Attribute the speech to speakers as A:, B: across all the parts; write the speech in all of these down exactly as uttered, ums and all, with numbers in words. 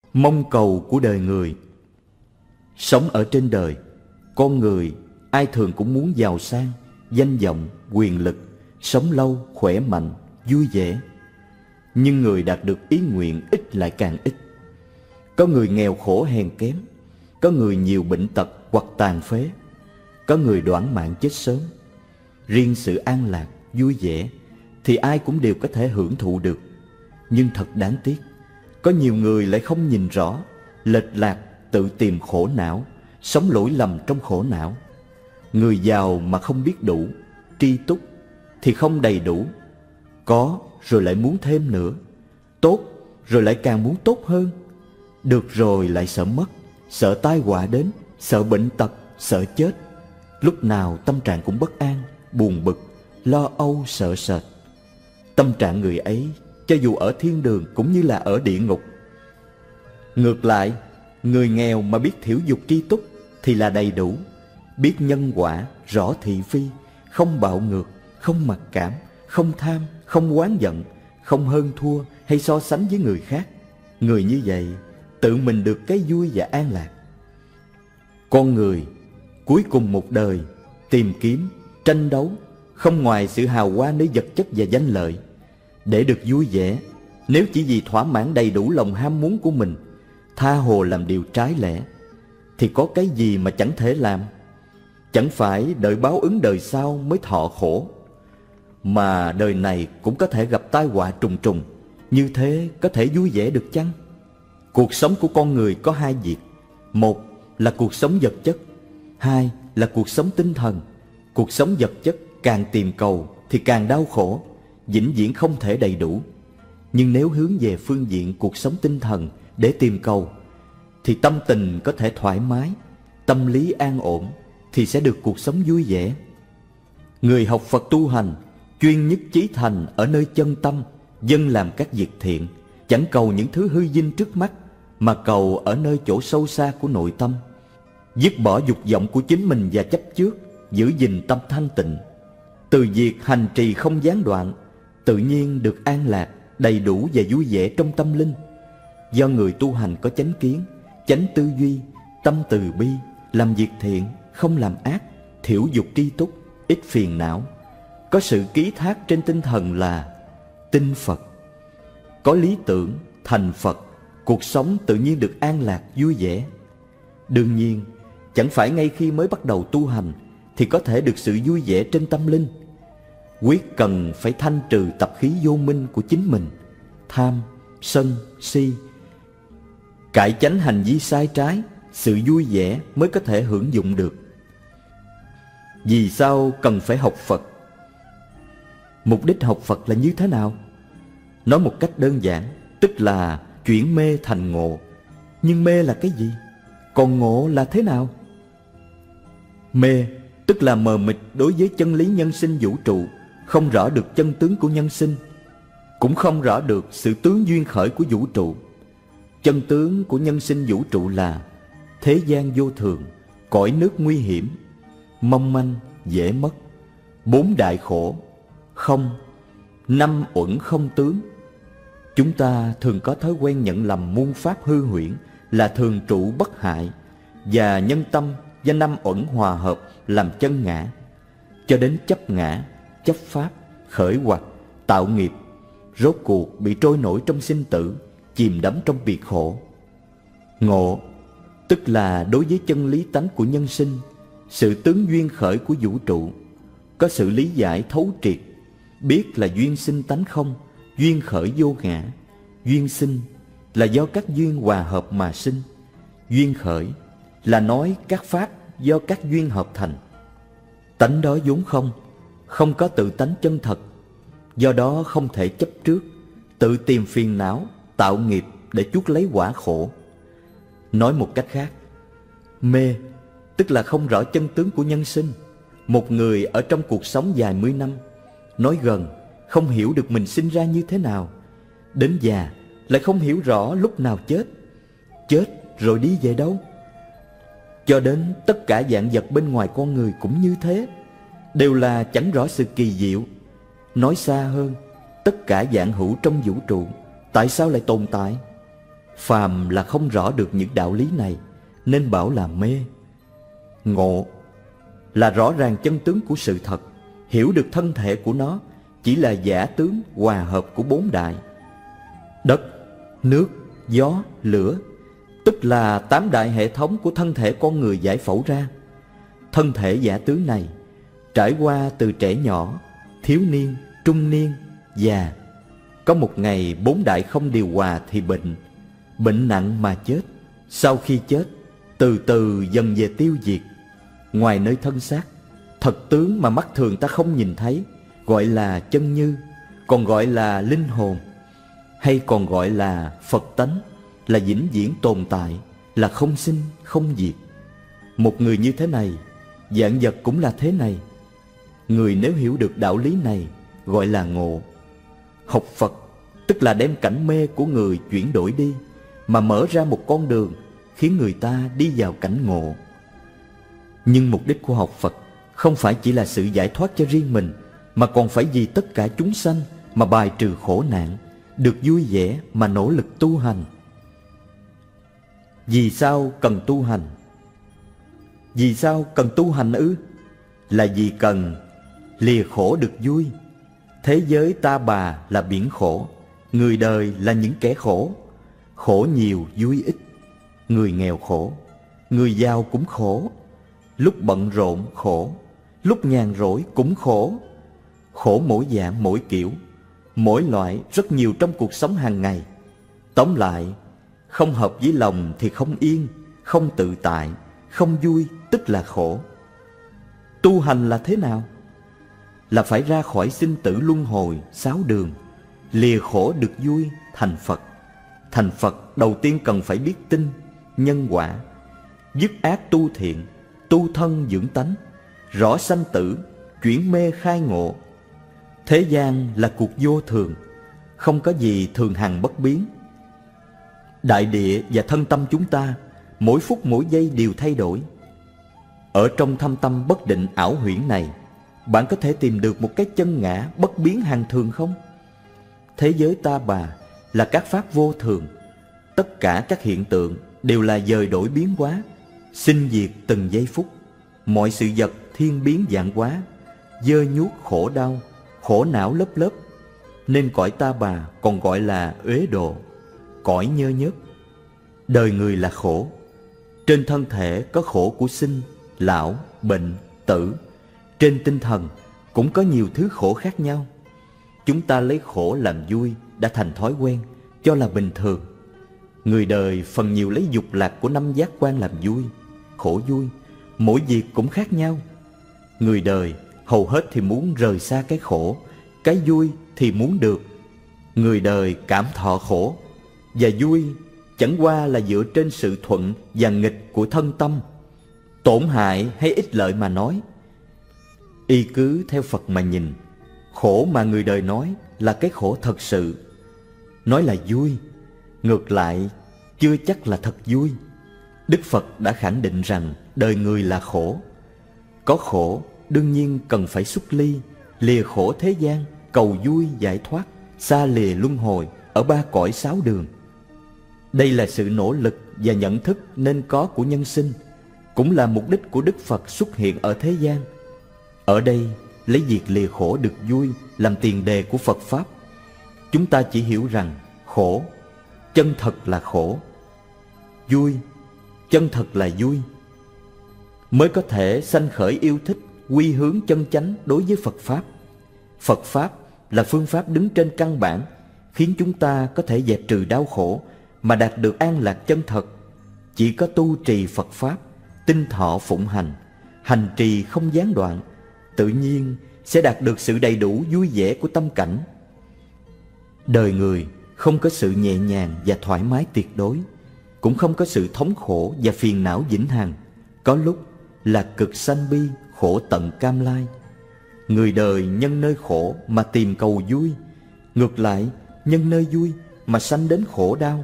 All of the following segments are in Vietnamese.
A: Mong cầu của đời người. Sống ở trên đời, con người ai thường cũng muốn giàu sang, danh vọng, quyền lực, sống lâu, khỏe mạnh, vui vẻ. Nhưng người đạt được ý nguyện ít lại càng ít. Có người nghèo khổ hèn kém, có người nhiều bệnh tật hoặc tàn phế, có người đoản mạng chết sớm. Riêng sự an lạc, vui vẻ thì ai cũng đều có thể hưởng thụ được. Nhưng thật đáng tiếc, có nhiều người lại không nhìn rõ, lệch lạc, tự tìm khổ não, sống lỗi lầm trong khổ não. Người giàu mà không biết đủ, tri túc thì không đầy đủ. Có rồi lại muốn thêm nữa, tốt rồi lại càng muốn tốt hơn. Được rồi lại sợ mất, sợ tai họa đến, sợ bệnh tật, sợ chết. Lúc nào tâm trạng cũng bất an, buồn bực, lo âu sợ sệt. Tâm trạng người ấy cho dù ở thiên đường cũng như là ở địa ngục. Ngược lại, người nghèo mà biết thiểu dục tri túc thì là đầy đủ, biết nhân quả, rõ thị phi, không bạo ngược, không mặc cảm, không tham, không oán giận, không hơn thua hay so sánh với người khác. Người như vậy tự mình được cái vui và an lạc. Con người cuối cùng một đời tìm kiếm, tranh đấu không ngoài sự hào hoa nơi vật chất và danh lợi. Để được vui vẻ, nếu chỉ vì thỏa mãn đầy đủ lòng ham muốn của mình, tha hồ làm điều trái lẽ, thì có cái gì mà chẳng thể làm. Chẳng phải đợi báo ứng đời sau mới thọ khổ, mà đời này cũng có thể gặp tai họa trùng trùng. Như thế có thể vui vẻ được chăng? Cuộc sống của con người có hai việc. Một là cuộc sống vật chất, hai là cuộc sống tinh thần. Cuộc sống vật chất càng tìm cầu thì càng đau khổ, vĩnh viễn không thể đầy đủ. Nhưng nếu hướng về phương diện cuộc sống tinh thần để tìm cầu, thì tâm tình có thể thoải mái, tâm lý an ổn, thì sẽ được cuộc sống vui vẻ. Người học Phật tu hành, chuyên nhất chí thành ở nơi chân tâm, dâng làm các việc thiện, chẳng cầu những thứ hư vinh trước mắt, mà cầu ở nơi chỗ sâu xa của nội tâm. Dứt bỏ dục vọng của chính mình và chấp trước, giữ gìn tâm thanh tịnh. Từ việc hành trì không gián đoạn, tự nhiên được an lạc, đầy đủ và vui vẻ trong tâm linh. Do người tu hành có chánh kiến, chánh tư duy, tâm từ bi, làm việc thiện, không làm ác, thiểu dục tri túc, ít phiền não. Có sự ký thác trên tinh thần là tin Phật. Có lý tưởng, thành Phật, cuộc sống tự nhiên được an lạc, vui vẻ. Đương nhiên, chẳng phải ngay khi mới bắt đầu tu hành thì có thể được sự vui vẻ trên tâm linh. Quyết cần phải thanh trừ tập khí vô minh của chính mình, tham, sân, si, cải chánh hành vi sai trái, sự vui vẻ mới có thể hưởng dụng được. Vì sao cần phải học Phật? Mục đích học Phật là như thế nào? Nói một cách đơn giản, tức là chuyển mê thành ngộ. Nhưng mê là cái gì? Còn ngộ là thế nào? Mê tức là mờ mịt đối với chân lý nhân sinh vũ trụ, không rõ được chân tướng của nhân sinh, cũng không rõ được sự tướng duyên khởi của vũ trụ. Chân tướng của nhân sinh vũ trụ là thế gian vô thường, cõi nước nguy hiểm, mong manh, dễ mất, bốn đại khổ, không, năm uẩn không tướng. Chúng ta thường có thói quen nhận lầm muôn pháp hư huyễn là thường trụ bất hại, và nhân tâm và năm uẩn hòa hợp làm chân ngã, cho đến chấp ngã, chấp pháp, khởi hoặc, tạo nghiệp, rốt cuộc bị trôi nổi trong sinh tử, chìm đắm trong biệt khổ. Ngộ tức là đối với chân lý tánh của nhân sinh, sự tướng duyên khởi của vũ trụ, có sự lý giải thấu triệt, biết là duyên sinh tánh không, duyên khởi vô ngã. Duyên sinh là do các duyên hòa hợp mà sinh. Duyên khởi là nói các pháp do các duyên hợp thành. Tánh đó vốn không, không có tự tánh chân thật, do đó không thể chấp trước, tự tìm phiền não, tạo nghiệp để chuốc lấy quả khổ. Nói một cách khác, mê tức là không rõ chân tướng của nhân sinh. Một người ở trong cuộc sống vài mươi năm, nói gần không hiểu được mình sinh ra như thế nào, đến già lại không hiểu rõ lúc nào chết, chết rồi đi về đâu. Cho đến tất cả vạn vật bên ngoài con người cũng như thế, đều là chẳng rõ sự kỳ diệu. Nói xa hơn, tất cả vạn hữu trong vũ trụ tại sao lại tồn tại? Phàm là không rõ được những đạo lý này nên bảo là mê. Ngộ là rõ ràng chân tướng của sự thật, hiểu được thân thể của nó chỉ là giả tướng hòa hợp của bốn đại: đất, nước, gió, lửa, tức là tám đại hệ thống của thân thể con người giải phẫu ra. Thân thể giả tướng này trải qua từ trẻ nhỏ, thiếu niên, trung niên, già. Có một ngày bốn đại không điều hòa thì bệnh, bệnh nặng mà chết. Sau khi chết, từ từ dần về tiêu diệt. Ngoài nơi thân xác, thật tướng mà mắt thường ta không nhìn thấy, gọi là chân như, còn gọi là linh hồn, hay còn gọi là Phật tánh, là vĩnh viễn tồn tại, là không sinh, không diệt. Một người như thế này, vạn vật cũng là thế này. Người nếu hiểu được đạo lý này, gọi là ngộ. Học Phật, tức là đem cảnh mê của người chuyển đổi đi, mà mở ra một con đường, khiến người ta đi vào cảnh ngộ. Nhưng mục đích của học Phật không phải chỉ là sự giải thoát cho riêng mình, mà còn phải vì tất cả chúng sanh mà bài trừ khổ nạn, được vui vẻ mà nỗ lực tu hành. Vì sao cần tu hành? Vì sao cần tu hành ư? Là vì cần lìa khổ được vui. Thế giới ta bà là biển khổ, người đời là những kẻ khổ. Khổ nhiều vui ít. Người nghèo khổ, người giàu cũng khổ. Lúc bận rộn khổ, lúc nhàn rỗi cũng khổ. Khổ mỗi dạng mỗi kiểu, mỗi loại rất nhiều trong cuộc sống hàng ngày. Tóm lại, không hợp với lòng thì không yên, không tự tại, không vui tức là khổ. Tu hành là thế nào? Là phải ra khỏi sinh tử luân hồi sáu đường, lìa khổ được vui, thành Phật. Thành Phật đầu tiên cần phải biết tin, nhân quả, dứt ác tu thiện, tu thân dưỡng tánh, rõ sanh tử, chuyển mê khai ngộ. Thế gian là cuộc vô thường, không có gì thường hằng bất biến. Đại địa và thân tâm chúng ta mỗi phút mỗi giây đều thay đổi. Ở trong thâm tâm bất định ảo huyễn này, bạn có thể tìm được một cái chân ngã bất biến hằng thường không? Thế giới ta bà là các pháp vô thường. Tất cả các hiện tượng đều là dời đổi biến hóa, sinh diệt từng giây phút. Mọi sự vật thiên biến vạn hóa, dơ nhuốc khổ đau, khổ não lớp lớp. Nên cõi ta bà còn gọi là uế độ, cõi nhơ nhớp. Đời người là khổ. Trên thân thể có khổ của sinh, lão, bệnh, tử. Trên tinh thần cũng có nhiều thứ khổ khác nhau. Chúng ta lấy khổ làm vui đã thành thói quen, cho là bình thường. Người đời phần nhiều lấy dục lạc của năm giác quan làm vui, khổ vui, mỗi việc cũng khác nhau. Người đời hầu hết thì muốn rời xa cái khổ, cái vui thì muốn được. Người đời cảm thọ khổ và vui chẳng qua là dựa trên sự thuận và nghịch của thân tâm, tổn hại hay ích lợi mà nói. Y cứ theo Phật mà nhìn, khổ mà người đời nói là cái khổ thật sự. Nói là vui, ngược lại chưa chắc là thật vui. Đức Phật đã khẳng định rằng đời người là khổ. Có khổ đương nhiên cần phải xuất ly, lìa khổ thế gian, cầu vui giải thoát, xa lìa luân hồi ở ba cõi sáu đường. Đây là sự nỗ lực và nhận thức nên có của nhân sinh, cũng là mục đích của Đức Phật xuất hiện ở thế gian. Ở đây lấy việc lìa khổ được vui làm tiền đề của Phật Pháp. Chúng ta chỉ hiểu rằng khổ, chân thật là khổ, vui, chân thật là vui, mới có thể sanh khởi yêu thích, quy hướng chân chánh đối với Phật Pháp. Phật Pháp là phương pháp đứng trên căn bản, khiến chúng ta có thể dẹp trừ đau khổ mà đạt được an lạc chân thật. Chỉ có tu trì Phật Pháp, tinh thọ phụng hành, hành trì không gián đoạn, tự nhiên sẽ đạt được sự đầy đủ vui vẻ của tâm cảnh. Đời người không có sự nhẹ nhàng và thoải mái tuyệt đối, cũng không có sự thống khổ và phiền não vĩnh hằng. Có lúc là cực sanh bi, khổ tận cam lai. Người đời nhân nơi khổ mà tìm cầu vui, ngược lại nhân nơi vui mà sanh đến khổ đau.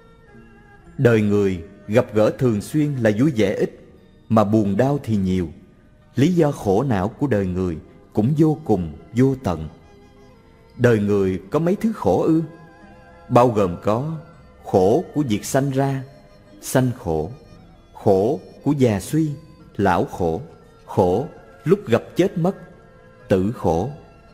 A: Đời người gặp gỡ thường xuyên là vui vẻ ít, mà buồn đau thì nhiều. Lý do khổ não của đời người cũng vô cùng vô tận. Đời người có mấy thứ khổ ư? Bao gồm có khổ của việc sanh ra, sanh khổ. Khổ của già suy, lão khổ. Khổ lúc gặp chết mất, tử khổ.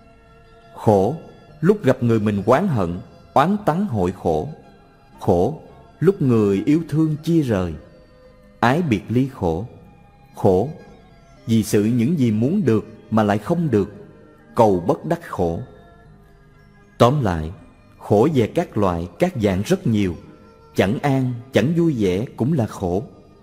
A: Khổ lúc gặp người mình oán hận, oán tắng hội khổ. Khổ lúc người yêu thương chia rời, ái biệt ly khổ. Khổ vì sự những gì muốn được mà lại không được, cầu bất đắc khổ. Tóm lại, khổ về các loại, các dạng rất nhiều. Chẳng an, chẳng vui vẻ cũng là khổ.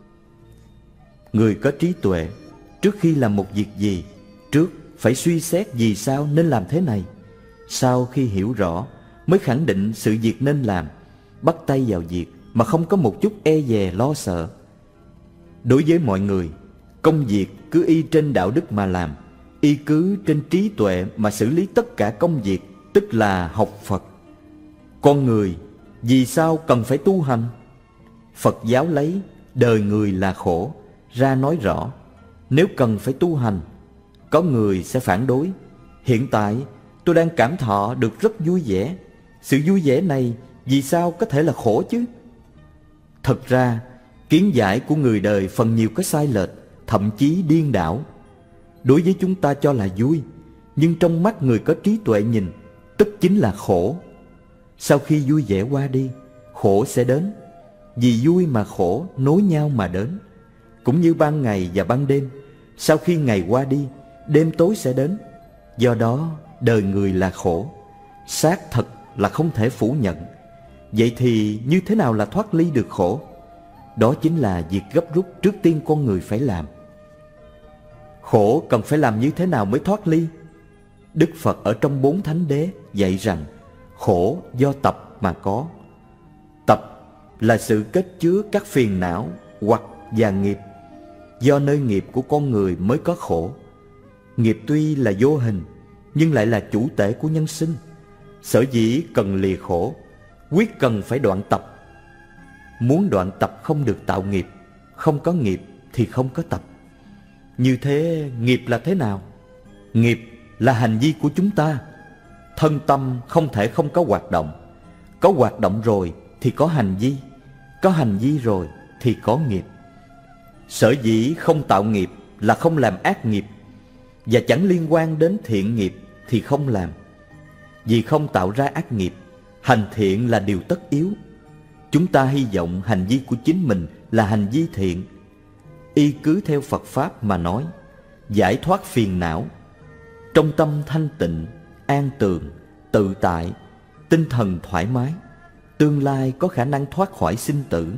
A: Người có trí tuệ, trước khi làm một việc gì, trước phải suy xét vì sao nên làm thế này. Sau khi hiểu rõ, mới khẳng định sự việc nên làm, bắt tay vào việc mà không có một chút e dè lo sợ. Đối với mọi người, công việc cứ y trên đạo đức mà làm, y cứ trên trí tuệ mà xử lý tất cả công việc, tức là học Phật. Con người vì sao cần phải tu hành? Phật giáo lấy đời người là khổ ra nói rõ. Nếu cần phải tu hành, có người sẽ phản đối. Hiện tại tôi đang cảm thọ được rất vui vẻ. Sự vui vẻ này vì sao có thể là khổ chứ? Thật ra, kiến giải của người đời phần nhiều có sai lệch, thậm chí điên đảo. Đối với chúng ta cho là vui, nhưng trong mắt người có trí tuệ nhìn, tức chính là khổ. Sau khi vui vẻ qua đi, khổ sẽ đến. Vì vui mà khổ nối nhau mà đến. Cũng như ban ngày và ban đêm, sau khi ngày qua đi, đêm tối sẽ đến. Do đó, đời người là khổ. Xác thật là không thể phủ nhận. Vậy thì như thế nào là thoát ly được khổ? Đó chính là việc gấp rút trước tiên con người phải làm. Khổ cần phải làm như thế nào mới thoát ly? Đức Phật ở trong bốn thánh đế dạy rằng khổ do tập mà có. Tập là sự kết chứa các phiền não hoặc và nghiệp. Do nơi nghiệp của con người mới có khổ. Nghiệp tuy là vô hình, nhưng lại là chủ tể của nhân sinh. Sở dĩ cần lìa khổ, quyết cần phải đoạn tập. Muốn đoạn tập không được tạo nghiệp, không có nghiệp thì không có tập. Như thế nghiệp là thế nào? Nghiệp là hành vi của chúng ta. Thân tâm không thể không có hoạt động. Có hoạt động rồi thì có hành vi. Có hành vi rồi thì có nghiệp. Sở dĩ không tạo nghiệp là không làm ác nghiệp, và chẳng liên quan đến thiện nghiệp thì không làm. Vì không tạo ra ác nghiệp, hành thiện là điều tất yếu. Chúng ta hy vọng hành vi của chính mình là hành vi thiện. Y cứ theo Phật Pháp mà nói, giải thoát phiền não, trong tâm thanh tịnh, an tường, tự tại, tinh thần thoải mái, tương lai có khả năng thoát khỏi sinh tử.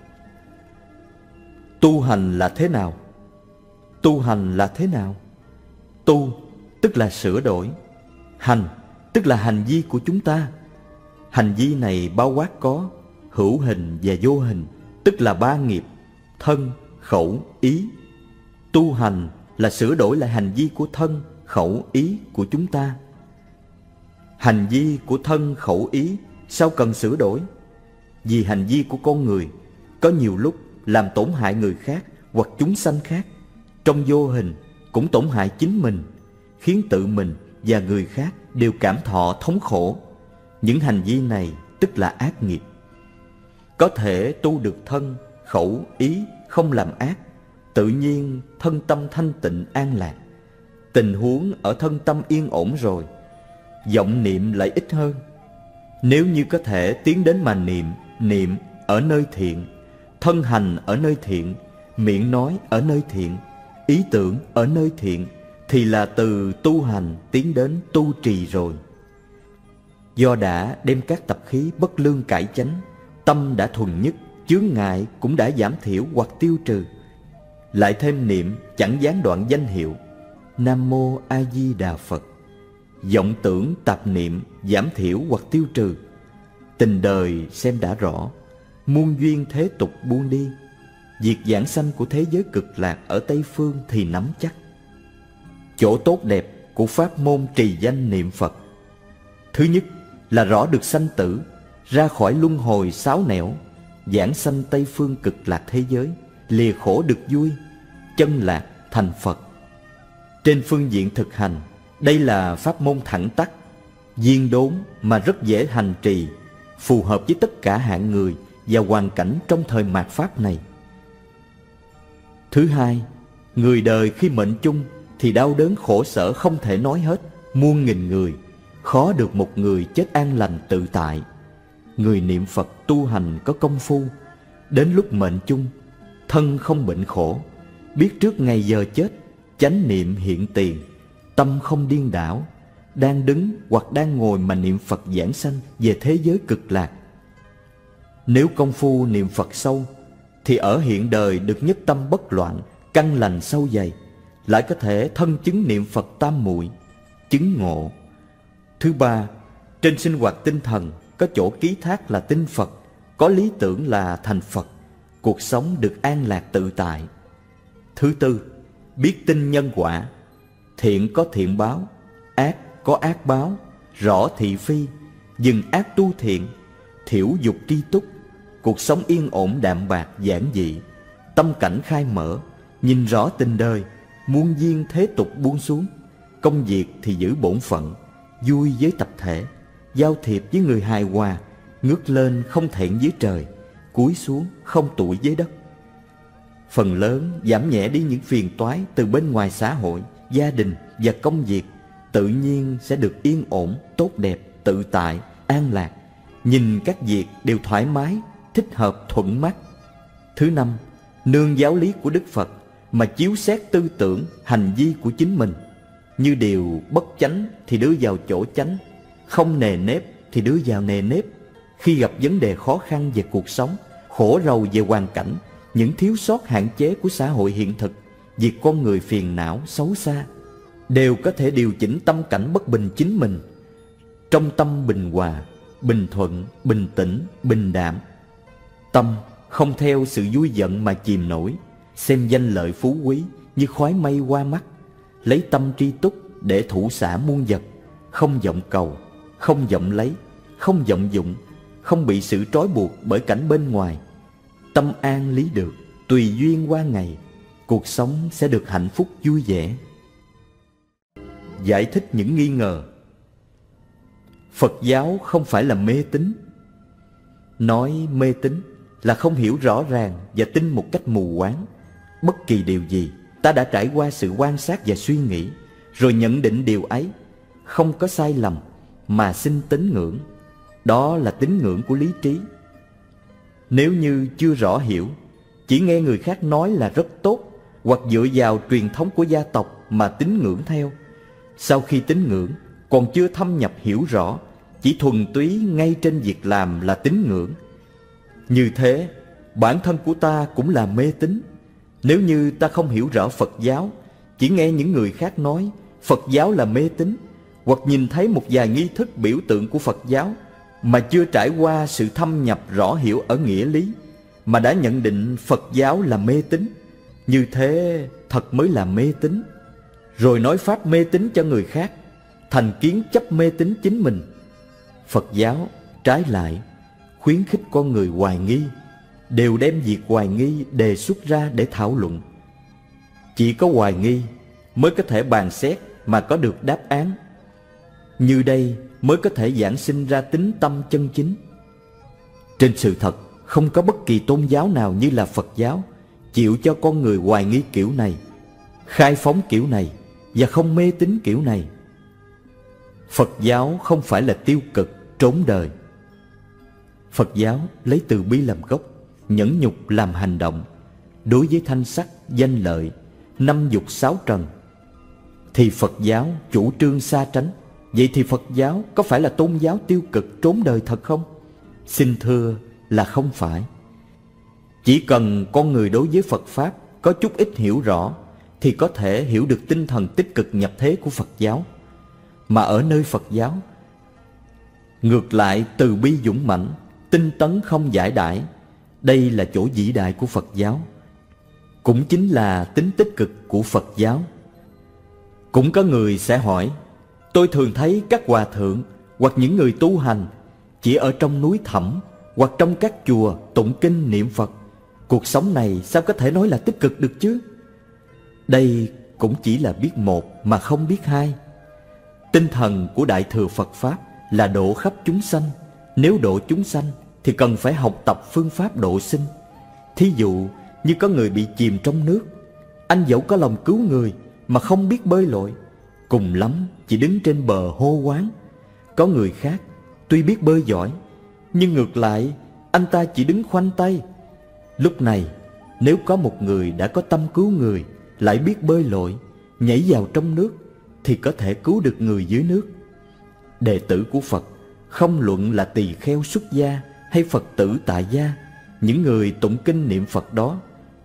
A: Tu hành là thế nào? Tu hành là thế nào? Tu tức là sửa đổi. Hành tức là hành vi của chúng ta. Hành vi này bao quát có hữu hình và vô hình, tức là ba nghiệp: thân, khẩu, ý. Tu hành là sửa đổi lại hành vi của thân, khẩu, ý của chúng ta. Hành vi của thân, khẩu, ý sao cần sửa đổi? Vì hành vi của con người có nhiều lúc làm tổn hại người khác hoặc chúng sanh khác, trong vô hình cũng tổn hại chính mình, khiến tự mình và người khác đều cảm thọ thống khổ. Những hành vi này tức là ác nghiệp. Có thể tu được thân, khẩu, ý không làm ác, tự nhiên thân tâm thanh tịnh an lạc. Tình huống ở thân tâm yên ổn rồi, vọng niệm lại ít hơn. Nếu như có thể tiến đến mà niệm, niệm ở nơi thiện, thân hành ở nơi thiện, miệng nói ở nơi thiện, ý tưởng ở nơi thiện, thì là từ tu hành tiến đến tu trì rồi. Do đã đem các tập khí bất lương cải chánh, tâm đã thuần nhất, chướng ngại cũng đã giảm thiểu hoặc tiêu trừ. Lại thêm niệm chẳng gián đoạn danh hiệu Nam Mô A Di Đà Phật, vọng tưởng tạp niệm giảm thiểu hoặc tiêu trừ. Tình đời xem đã rõ, muôn duyên thế tục buông đi. Việc giảng sanh của thế giới cực lạc ở Tây Phương thì nắm chắc. Chỗ tốt đẹp của pháp môn trì danh niệm Phật: thứ nhất là rõ được sanh tử, ra khỏi luân hồi sáu nẻo, giảng sanh Tây Phương cực lạc thế giới, lìa khổ được vui, chân lạc thành Phật. Trên phương diện thực hành, đây là pháp môn thẳng tắc, viên đốn mà rất dễ hành trì, phù hợp với tất cả hạng người và hoàn cảnh trong thời mạt Pháp này. Thứ hai, người đời khi mệnh chung thì đau đớn khổ sở không thể nói hết, muôn nghìn người, khó được một người chết an lành tự tại. Người niệm Phật tu hành có công phu, đến lúc mệnh chung, thân không bệnh khổ, biết trước ngày giờ chết, chánh niệm hiện tiền, tâm không điên đảo, đang đứng hoặc đang ngồi mà niệm Phật giảng sanh về thế giới cực lạc. Nếu công phu niệm Phật sâu, thì ở hiện đời được nhất tâm bất loạn, căn lành sâu dày, lại có thể thân chứng niệm Phật tam muội, chứng ngộ. Thứ ba, trên sinh hoạt tinh thần có chỗ ký thác là tin Phật, có lý tưởng là thành Phật, cuộc sống được an lạc tự tại. Thứ tư, biết tin nhân quả, thiện có thiện báo, ác có ác báo, rõ thị phi, dừng ác tu thiện, thiểu dục tri túc, cuộc sống yên ổn đạm bạc giản dị, tâm cảnh khai mở, nhìn rõ tình đời, muôn duyên thế tục buông xuống, công việc thì giữ bổn phận, vui với tập thể, giao thiệp với người hài hòa, ngước lên không thẹn với trời, cúi xuống không tụi với đất. Phần lớn giảm nhẹ đi những phiền toái từ bên ngoài xã hội, gia đình và công việc, tự nhiên sẽ được yên ổn, tốt đẹp, tự tại, an lạc, nhìn các việc đều thoải mái, thích hợp, thuận mắt. Thứ năm, nương giáo lý của Đức Phật mà chiếu xét tư tưởng, hành vi của chính mình. Như điều bất chánh thì đưa vào chỗ chánh, không nề nếp thì đưa vào nề nếp. Khi gặp vấn đề khó khăn về cuộc sống, khổ rầu về hoàn cảnh, những thiếu sót hạn chế của xã hội hiện thực, việc con người phiền não, xấu xa, đều có thể điều chỉnh tâm cảnh bất bình chính mình. Trong tâm bình hòa, bình thuận, bình tĩnh, bình đạm, tâm không theo sự vui giận mà chìm nổi, xem danh lợi phú quý như khói mây qua mắt, lấy tâm tri túc để thủ xả muôn vật, không vọng cầu, không vọng lấy, không vọng dụng, không bị sự trói buộc bởi cảnh bên ngoài. Tâm an lý được, tùy duyên qua ngày, cuộc sống sẽ được hạnh phúc vui vẻ. Giải thích những nghi ngờ. Phật giáo không phải là mê tín. Nói mê tín là không hiểu rõ ràng và tin một cách mù quáng. Bất kỳ điều gì, ta đã trải qua sự quan sát và suy nghĩ, rồi nhận định điều ấy, không có sai lầm, mà xin tín ngưỡng. Đó là tín ngưỡng của lý trí. Nếu như chưa rõ hiểu, chỉ nghe người khác nói là rất tốt, hoặc dựa vào truyền thống của gia tộc mà tín ngưỡng theo, sau khi tín ngưỡng còn chưa thâm nhập hiểu rõ, chỉ thuần túy ngay trên việc làm là tín ngưỡng, như thế bản thân của ta cũng là mê tín. Nếu như ta không hiểu rõ Phật giáo, chỉ nghe những người khác nói Phật giáo là mê tín, hoặc nhìn thấy một vài nghi thức biểu tượng của Phật giáo mà chưa trải qua sự thâm nhập rõ hiểu ở nghĩa lý, mà đã nhận định Phật giáo là mê tín, như thế thật mới là mê tín. Rồi nói pháp mê tín cho người khác, thành kiến chấp mê tín chính mình. Phật giáo trái lại khuyến khích con người hoài nghi, đều đem việc hoài nghi đề xuất ra để thảo luận. Chỉ có hoài nghi mới có thể bàn xét mà có được đáp án. Như đây mới có thể giảng sinh ra tín tâm chân chính. Trên sự thật, không có bất kỳ tôn giáo nào như là Phật giáo chịu cho con người hoài nghi kiểu này, khai phóng kiểu này và không mê tín kiểu này. Phật giáo không phải là tiêu cực, trốn đời. Phật giáo lấy từ bi làm gốc, nhẫn nhục làm hành động. Đối với thanh sắc, danh lợi, năm dục sáu trần, thì Phật giáo chủ trương xa tránh. Vậy thì Phật giáo có phải là tôn giáo tiêu cực, trốn đời thật không? Xin thưa là không phải. Chỉ cần con người đối với Phật Pháp có chút ít hiểu rõ, thì có thể hiểu được tinh thần tích cực nhập thế của Phật giáo. Mà ở nơi Phật giáo, ngược lại từ bi dũng mãnh, tinh tấn không giải đãi. Đây là chỗ vĩ đại của Phật giáo, cũng chính là tính tích cực của Phật giáo. Cũng có người sẽ hỏi, tôi thường thấy các hòa thượng hoặc những người tu hành chỉ ở trong núi thẳm hoặc trong các chùa tụng kinh niệm Phật. Cuộc sống này sao có thể nói là tích cực được chứ? Đây cũng chỉ là biết một mà không biết hai. Tinh thần của Đại Thừa Phật Pháp là độ khắp chúng sanh, Nếu độ chúng sanh thì cần phải học tập phương pháp độ sinh. Thí dụ như có người bị chìm trong nước, anh dẫu có lòng cứu người mà không biết bơi lội, cùng lắm chỉ đứng trên bờ hô hoán. Có người khác tuy biết bơi giỏi, nhưng ngược lại anh ta chỉ đứng khoanh tay. Lúc này nếu có một người đã có tâm cứu người, lại biết bơi lội, nhảy vào trong nước, thì có thể cứu được người dưới nước. Đệ tử của Phật, không luận là tỳ kheo xuất gia hay Phật tử tại gia, những người tụng kinh niệm Phật đó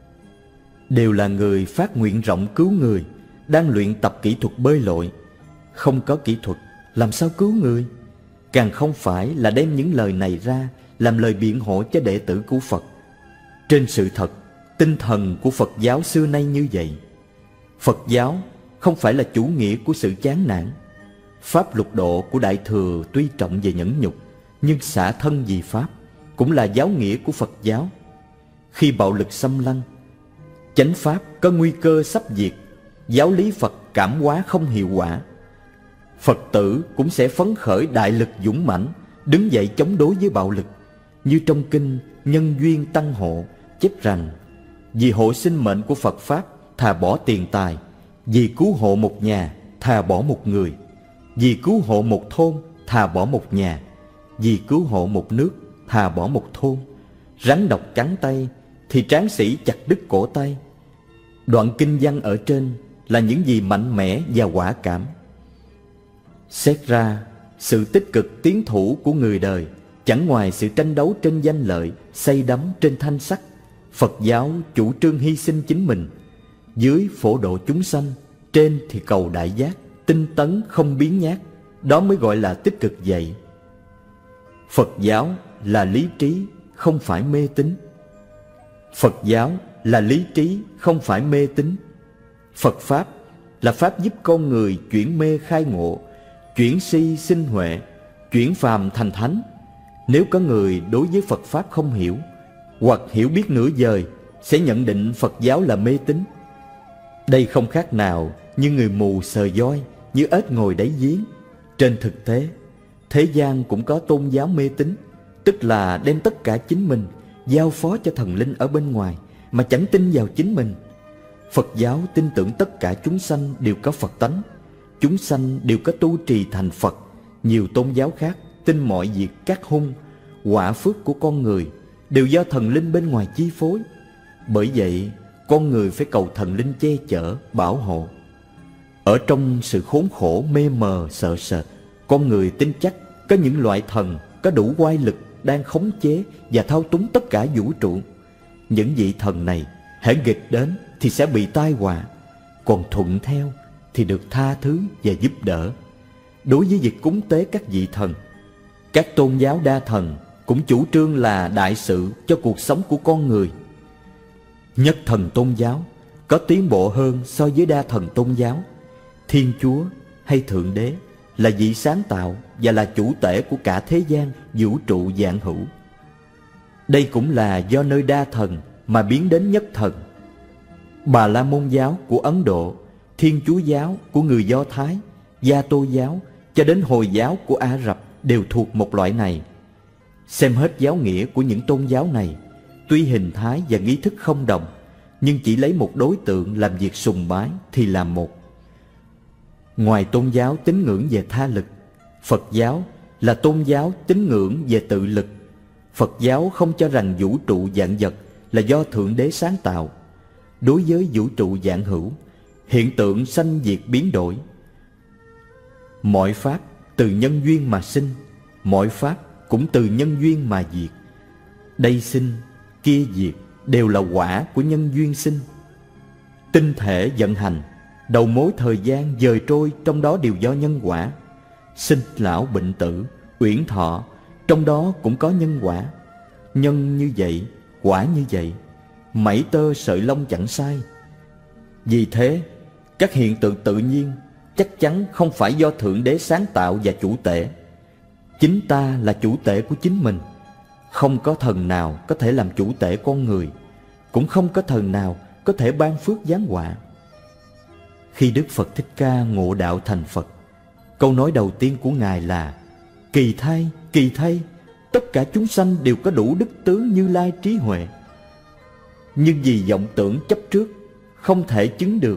A: đều là người phát nguyện rộng cứu người, đang luyện tập kỹ thuật bơi lội. Không có kỹ thuật làm sao cứu người? Càng không phải là đem những lời này ra làm lời biện hộ cho đệ tử của Phật. Trên sự thật, tinh thần của Phật giáo xưa nay như vậy. Phật giáo không phải là chủ nghĩa của sự chán nản. Pháp lục độ của Đại Thừa tuy trọng về nhẫn nhục, nhưng xả thân vì Pháp cũng là giáo nghĩa của Phật giáo. Khi bạo lực xâm lăng, chánh Pháp có nguy cơ sắp diệt, giáo lý Phật cảm hóa không hiệu quả, Phật tử cũng sẽ phấn khởi đại lực dũng mãnh, đứng dậy chống đối với bạo lực. Như trong kinh Nhân Duyên Tăng Hộ chép rằng: vì hộ sinh mệnh của Phật Pháp, thà bỏ tiền tài; vì cứu hộ một nhà, thà bỏ một người; vì cứu hộ một thôn, thà bỏ một nhà; vì cứu hộ một nước, thà bỏ một thôn. Rắn độc cắn tay thì tráng sĩ chặt đứt cổ tay. Đoạn kinh văn ở trên là những gì mạnh mẽ và quả cảm. Xét ra, sự tích cực tiến thủ của người đời chẳng ngoài sự tranh đấu trên danh lợi, say đắm trên thanh sắc. Phật giáo chủ trương hy sinh chính mình, dưới phổ độ chúng sanh, trên thì cầu đại giác, tinh tấn không biến nhát. Đó mới gọi là tích cực dạy. Phật giáo là lý trí, không phải mê tín. Phật giáo là lý trí, không phải mê tín. Phật Pháp là Pháp giúp con người chuyển mê khai ngộ, chuyển si sinh huệ, chuyển phàm thành thánh. Nếu có người đối với Phật Pháp không hiểu, hoặc hiểu biết nửa vời, sẽ nhận định Phật giáo là mê tín. Đây không khác nào như người mù sờ voi, như ếch ngồi đáy giếng. Trên thực tế, thế gian cũng có tôn giáo mê tín, tức là đem tất cả chính mình giao phó cho thần linh ở bên ngoài, mà chẳng tin vào chính mình. Phật giáo tin tưởng tất cả chúng sanh đều có Phật tánh, chúng sanh đều có tu trì thành Phật. Nhiều tôn giáo khác tin mọi việc các hung, quả phước của con người đều do thần linh bên ngoài chi phối. Bởi vậy, con người phải cầu thần linh che chở, bảo hộ. Ở trong sự khốn khổ, mê mờ, sợ sệt, con người tin chắc có những loại thần có đủ oai lực đang khống chế và thao túng tất cả vũ trụ. Những vị thần này hễ nghịch đến thì sẽ bị tai họa, còn thuận theo thì được tha thứ và giúp đỡ. Đối với việc cúng tế các vị thần, các tôn giáo đa thần cũng chủ trương là đại sự cho cuộc sống của con người. Nhất thần tôn giáo có tiến bộ hơn so với đa thần tôn giáo. Thiên Chúa hay Thượng Đế là vị sáng tạo và là chủ tể của cả thế gian vũ trụ vạn hữu. Đây cũng là do nơi đa thần mà biến đến nhất thần. Bà La Môn giáo của Ấn Độ, Thiên Chúa giáo của người Do Thái, Gia Tô giáo cho đến Hồi giáo của Ả Rập đều thuộc một loại này. Xem hết giáo nghĩa của những tôn giáo này, tuy hình thái và nghi thức không đồng, nhưng chỉ lấy một đối tượng làm việc sùng bái thì làm một. Ngoài tôn giáo tín ngưỡng về tha lực, Phật giáo là tôn giáo tín ngưỡng về tự lực. Phật giáo không cho rằng vũ trụ vạn vật là do Thượng Đế sáng tạo. Đối với vũ trụ vạn hữu, hiện tượng sanh diệt biến đổi. Mọi pháp từ nhân duyên mà sinh, mọi pháp cũng từ nhân duyên mà diệt. Đây sinh, kia diệt đều là quả của nhân duyên sinh. Tinh thể vận hành, đầu mối thời gian dời trôi trong đó đều do nhân quả. Sinh lão bệnh tử, uyển thọ, trong đó cũng có nhân quả. Nhân như vậy, quả như vậy, mảy tơ sợi lông chẳng sai. Vì thế, các hiện tượng tự nhiên chắc chắn không phải do Thượng Đế sáng tạo và chủ tể. Chính ta là chủ tể của chính mình. Không có thần nào có thể làm chủ tể con người, cũng không có thần nào có thể ban phước giáng họa. Khi Đức Phật Thích Ca ngộ đạo thành Phật, câu nói đầu tiên của Ngài là: kỳ thay, kỳ thay, tất cả chúng sanh đều có đủ đức tướng Như Lai trí huệ. Nhưng vì vọng tưởng chấp trước, không thể chứng được.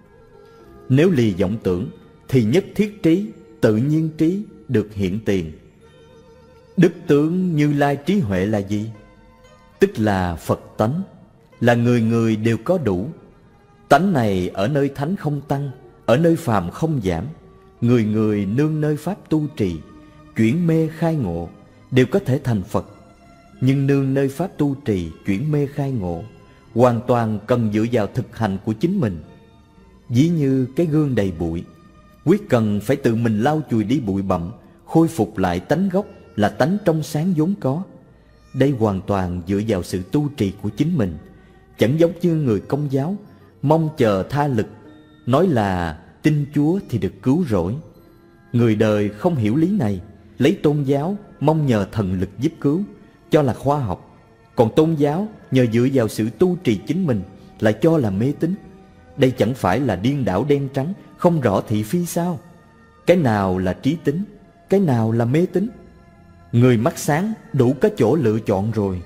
A: Nếu lìa vọng tưởng thì nhất thiết trí, tự nhiên trí được hiện tiền. Đức tướng Như Lai trí huệ là gì? Tức là Phật tánh, là người người đều có đủ. Tánh này ở nơi thánh không tăng, ở nơi phàm không giảm. Người người nương nơi pháp tu trì, chuyển mê khai ngộ, đều có thể thành Phật. Nhưng nương nơi pháp tu trì, chuyển mê khai ngộ, hoàn toàn cần dựa vào thực hành của chính mình. Ví như cái gương đầy bụi, quyết cần phải tự mình lau chùi đi bụi bặm, khôi phục lại tánh gốc là tánh trong sáng vốn có. Đây hoàn toàn dựa vào sự tu trì của chính mình, chẳng giống như người Công giáo mong chờ tha lực, nói là tin Chúa thì được cứu rỗi. Người đời không hiểu lý này, lấy tôn giáo mong nhờ thần lực giúp cứu, cho là khoa học. Còn tôn giáo nhờ dựa vào sự tu trì chính mình, lại cho là mê tín. Đây chẳng phải là điên đảo đen trắng, không rõ thị phi sao? Cái nào là trí tín, cái nào là mê tín? Người mắt sáng đủ có chỗ lựa chọn rồi.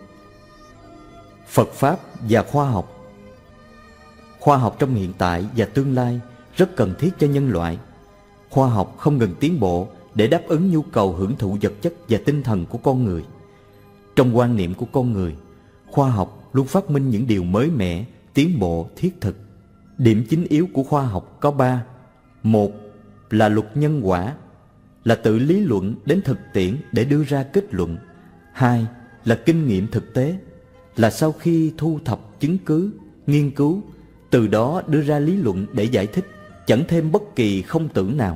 A: Phật Pháp và khoa học. Khoa học trong hiện tại và tương lai rất cần thiết cho nhân loại. Khoa học không ngừng tiến bộ để đáp ứng nhu cầu hưởng thụ vật chất và tinh thần của con người. Trong quan niệm của con người, khoa học luôn phát minh những điều mới mẻ, tiến bộ, thiết thực. Điểm chính yếu của khoa học có ba. Một là luật nhân quả, là tự lý luận đến thực tiễn để đưa ra kết luận. Hai là kinh nghiệm thực tế, là sau khi thu thập chứng cứ, nghiên cứu, từ đó đưa ra lý luận để giải thích, chẳng thêm bất kỳ không tưởng nào.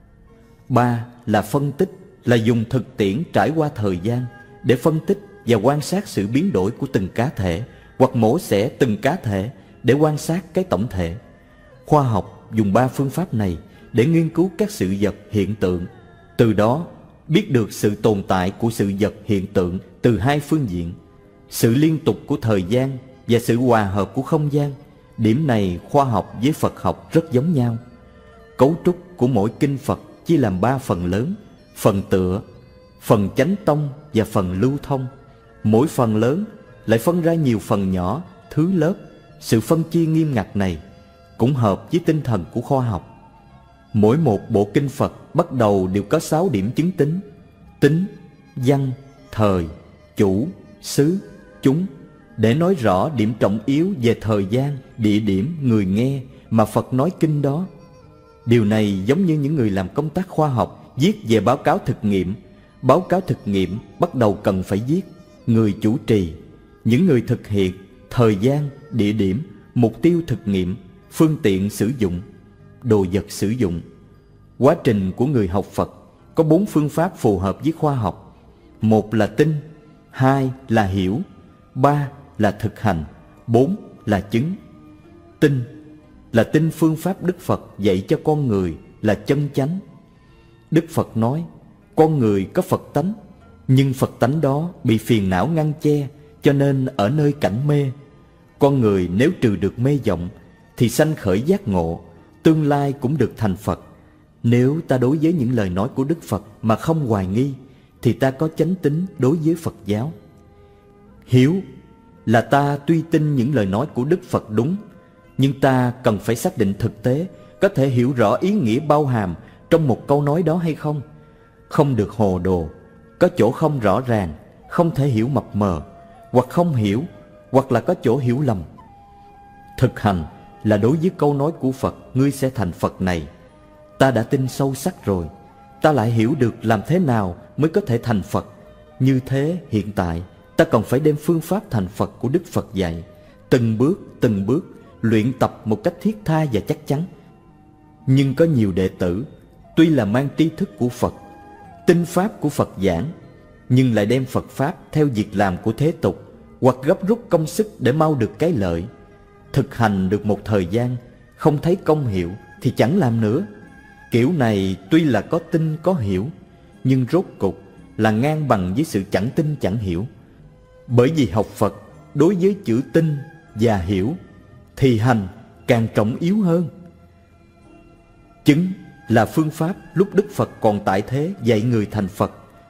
A: Ba là phân tích, là dùng thực tiễn trải qua thời gian để phân tích và quan sát sự biến đổi của từng cá thể, hoặc mổ xẻ từng cá thể để quan sát cái tổng thể. Khoa học dùng ba phương pháp này để nghiên cứu các sự vật hiện tượng, từ đó biết được sự tồn tại của sự vật hiện tượng từ hai phương diện: sự liên tục của thời gian và sự hòa hợp của không gian. Điểm này khoa học với Phật học rất giống nhau. Cấu trúc của mỗi kinh Phật chia làm ba phần lớn: phần tựa, phần chánh tông và phần lưu thông. Mỗi phần lớn lại phân ra nhiều phần nhỏ, thứ lớp. Sự phân chia nghiêm ngặt này cũng hợp với tinh thần của khoa học. Mỗi một bộ kinh Phật bắt đầu đều có sáu điểm chứng tính: tính, văn, thời, chủ, xứ, chúng, để nói rõ điểm trọng yếu về thời gian, địa điểm, người nghe mà Phật nói kinh đó. Điều này giống như những người làm công tác khoa học viết về báo cáo thực nghiệm. Báo cáo thực nghiệm bắt đầu cần phải viết người chủ trì, những người thực hiện, thời gian, địa điểm, mục tiêu thực nghiệm, phương tiện sử dụng, đồ vật sử dụng. Quá trình của người học Phật có bốn phương pháp phù hợp với khoa học. Một là tin, hai là hiểu, ba là thực hành, bốn là chứng. Tin là tin phương pháp Đức Phật dạy cho con người là chân chánh. Đức Phật nói con người có Phật tánh, nhưng Phật tánh đó bị phiền não ngăn che, cho nên ở nơi cảnh mê. Con người nếu trừ được mê vọng thì sanh khởi giác ngộ, tương lai cũng được thành Phật. Nếu ta đối với những lời nói của Đức Phật mà không hoài nghi, thì ta có chánh tín đối với Phật giáo. Hiếu là ta tuy tin những lời nói của Đức Phật đúng, nhưng ta cần phải xác định thực tế có thể hiểu rõ ý nghĩa bao hàm trong một câu nói đó hay không. Không được hồ đồ, có chỗ không rõ ràng, không thể hiểu mập mờ, hoặc không hiểu, hoặc là có chỗ hiểu lầm. Thực hành là đối với câu nói của Phật ngươi sẽ thành Phật này, ta đã tin sâu sắc rồi, ta lại hiểu được làm thế nào mới có thể thành Phật. Như thế hiện tại ta còn phải đem phương pháp thành Phật của Đức Phật dạy, từng bước từng bước luyện tập một cách thiết tha và chắc chắn. Nhưng có nhiều đệ tử tuy là mang tri thức của Phật, tin pháp của Phật giảng, nhưng lại đem Phật pháp theo việc làm của thế tục, hoặc gấp rút công sức để mau được cái lợi. Thực hành được một thời gian, không thấy công hiệu thì chẳng làm nữa. Kiểu này tuy là có tin có hiểu, nhưng rốt cục là ngang bằng với sự chẳng tin chẳng hiểu. Bởi vì học Phật đối với chữ tin và hiểu thì hành càng trọng yếu hơn. Chứng là phương pháp lúc Đức Phật còn tại thế dạy người thành Phật,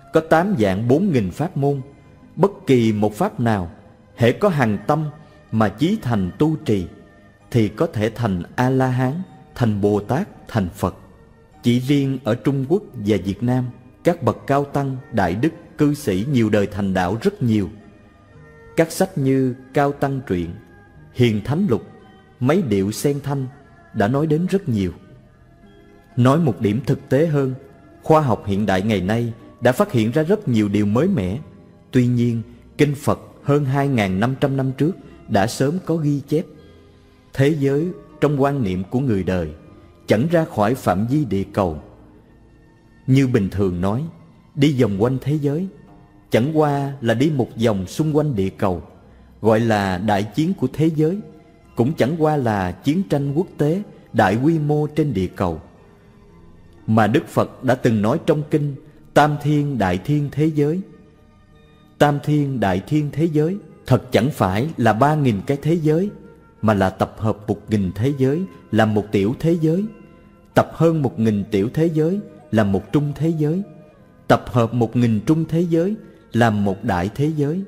A: có tám vạn bốn nghìn pháp môn. Bất kỳ một pháp nào, hễ có hằng tâm mà chí thành tu trì, thì có thể thành A-la-hán, thành Bồ Tát, thành Phật. Chỉ riêng ở Trung Quốc và Việt Nam, các bậc cao tăng, đại đức, cư sĩ nhiều đời thành đạo rất nhiều. Các sách như Cao Tăng Truyện, Hiền Thánh Lục, Mấy Điệu Sen Thanh đã nói đến rất nhiều. Nói một điểm thực tế hơn, khoa học hiện đại ngày nay đã phát hiện ra rất nhiều điều mới mẻ. Tuy nhiên, kinh Phật hơn hai nghìn năm trăm năm trước đã sớm có ghi chép. Thế giới trong quan niệm của người đời chẳng ra khỏi phạm vi địa cầu. Như bình thường nói, đi vòng quanh thế giới chẳng qua là đi một vòng xung quanh địa cầu, gọi là đại chiến của thế giới, cũng chẳng qua là chiến tranh quốc tế đại quy mô trên địa cầu. Mà Đức Phật đã từng nói trong kinh Tam Thiên Đại Thiên Thế Giới. Tam Thiên Đại Thiên Thế Giới thật chẳng phải là ba nghìn cái thế giới, mà là tập hợp một nghìn thế giới làm một tiểu thế giới, tập hơn một nghìn tiểu thế giới làm một trung thế giới, tập hợp một nghìn trung thế giới làm một đại thế giới.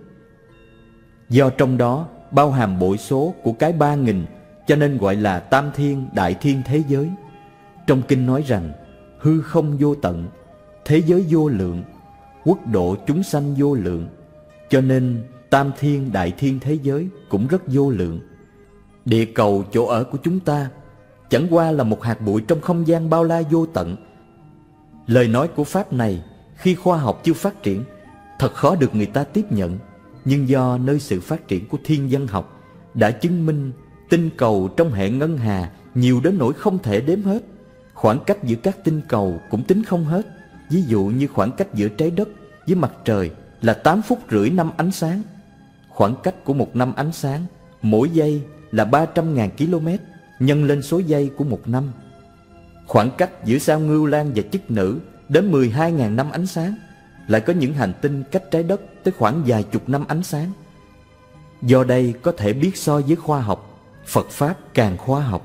A: Do trong đó bao hàm bội số của cái ba nghìn, cho nên gọi là Tam Thiên Đại Thiên Thế Giới. Trong kinh nói rằng hư không vô tận, thế giới vô lượng, quốc độ chúng sanh vô lượng, cho nên Tam Thiên Đại Thiên Thế Giới cũng rất vô lượng. Địa cầu chỗ ở của chúng ta chẳng qua là một hạt bụi trong không gian bao la vô tận. Lời nói của Pháp này khi khoa học chưa phát triển thật khó được người ta tiếp nhận, nhưng do nơi sự phát triển của thiên văn học đã chứng minh tinh cầu trong hệ ngân hà nhiều đến nỗi không thể đếm hết. Khoảng cách giữa các tinh cầu cũng tính không hết. Ví dụ như khoảng cách giữa trái đất với mặt trời là tám phút rưỡi năm ánh sáng. Khoảng cách của một năm ánh sáng mỗi giây là ba trăm nghìn km, nhân lên số giây của một năm. Khoảng cách giữa sao Ngưu Lang và Chức Nữ đến mười hai nghìn năm ánh sáng. Lại có những hành tinh cách trái đất tới khoảng vài chục năm ánh sáng. Do đây có thể biết so với khoa học, Phật Pháp càng khoa học.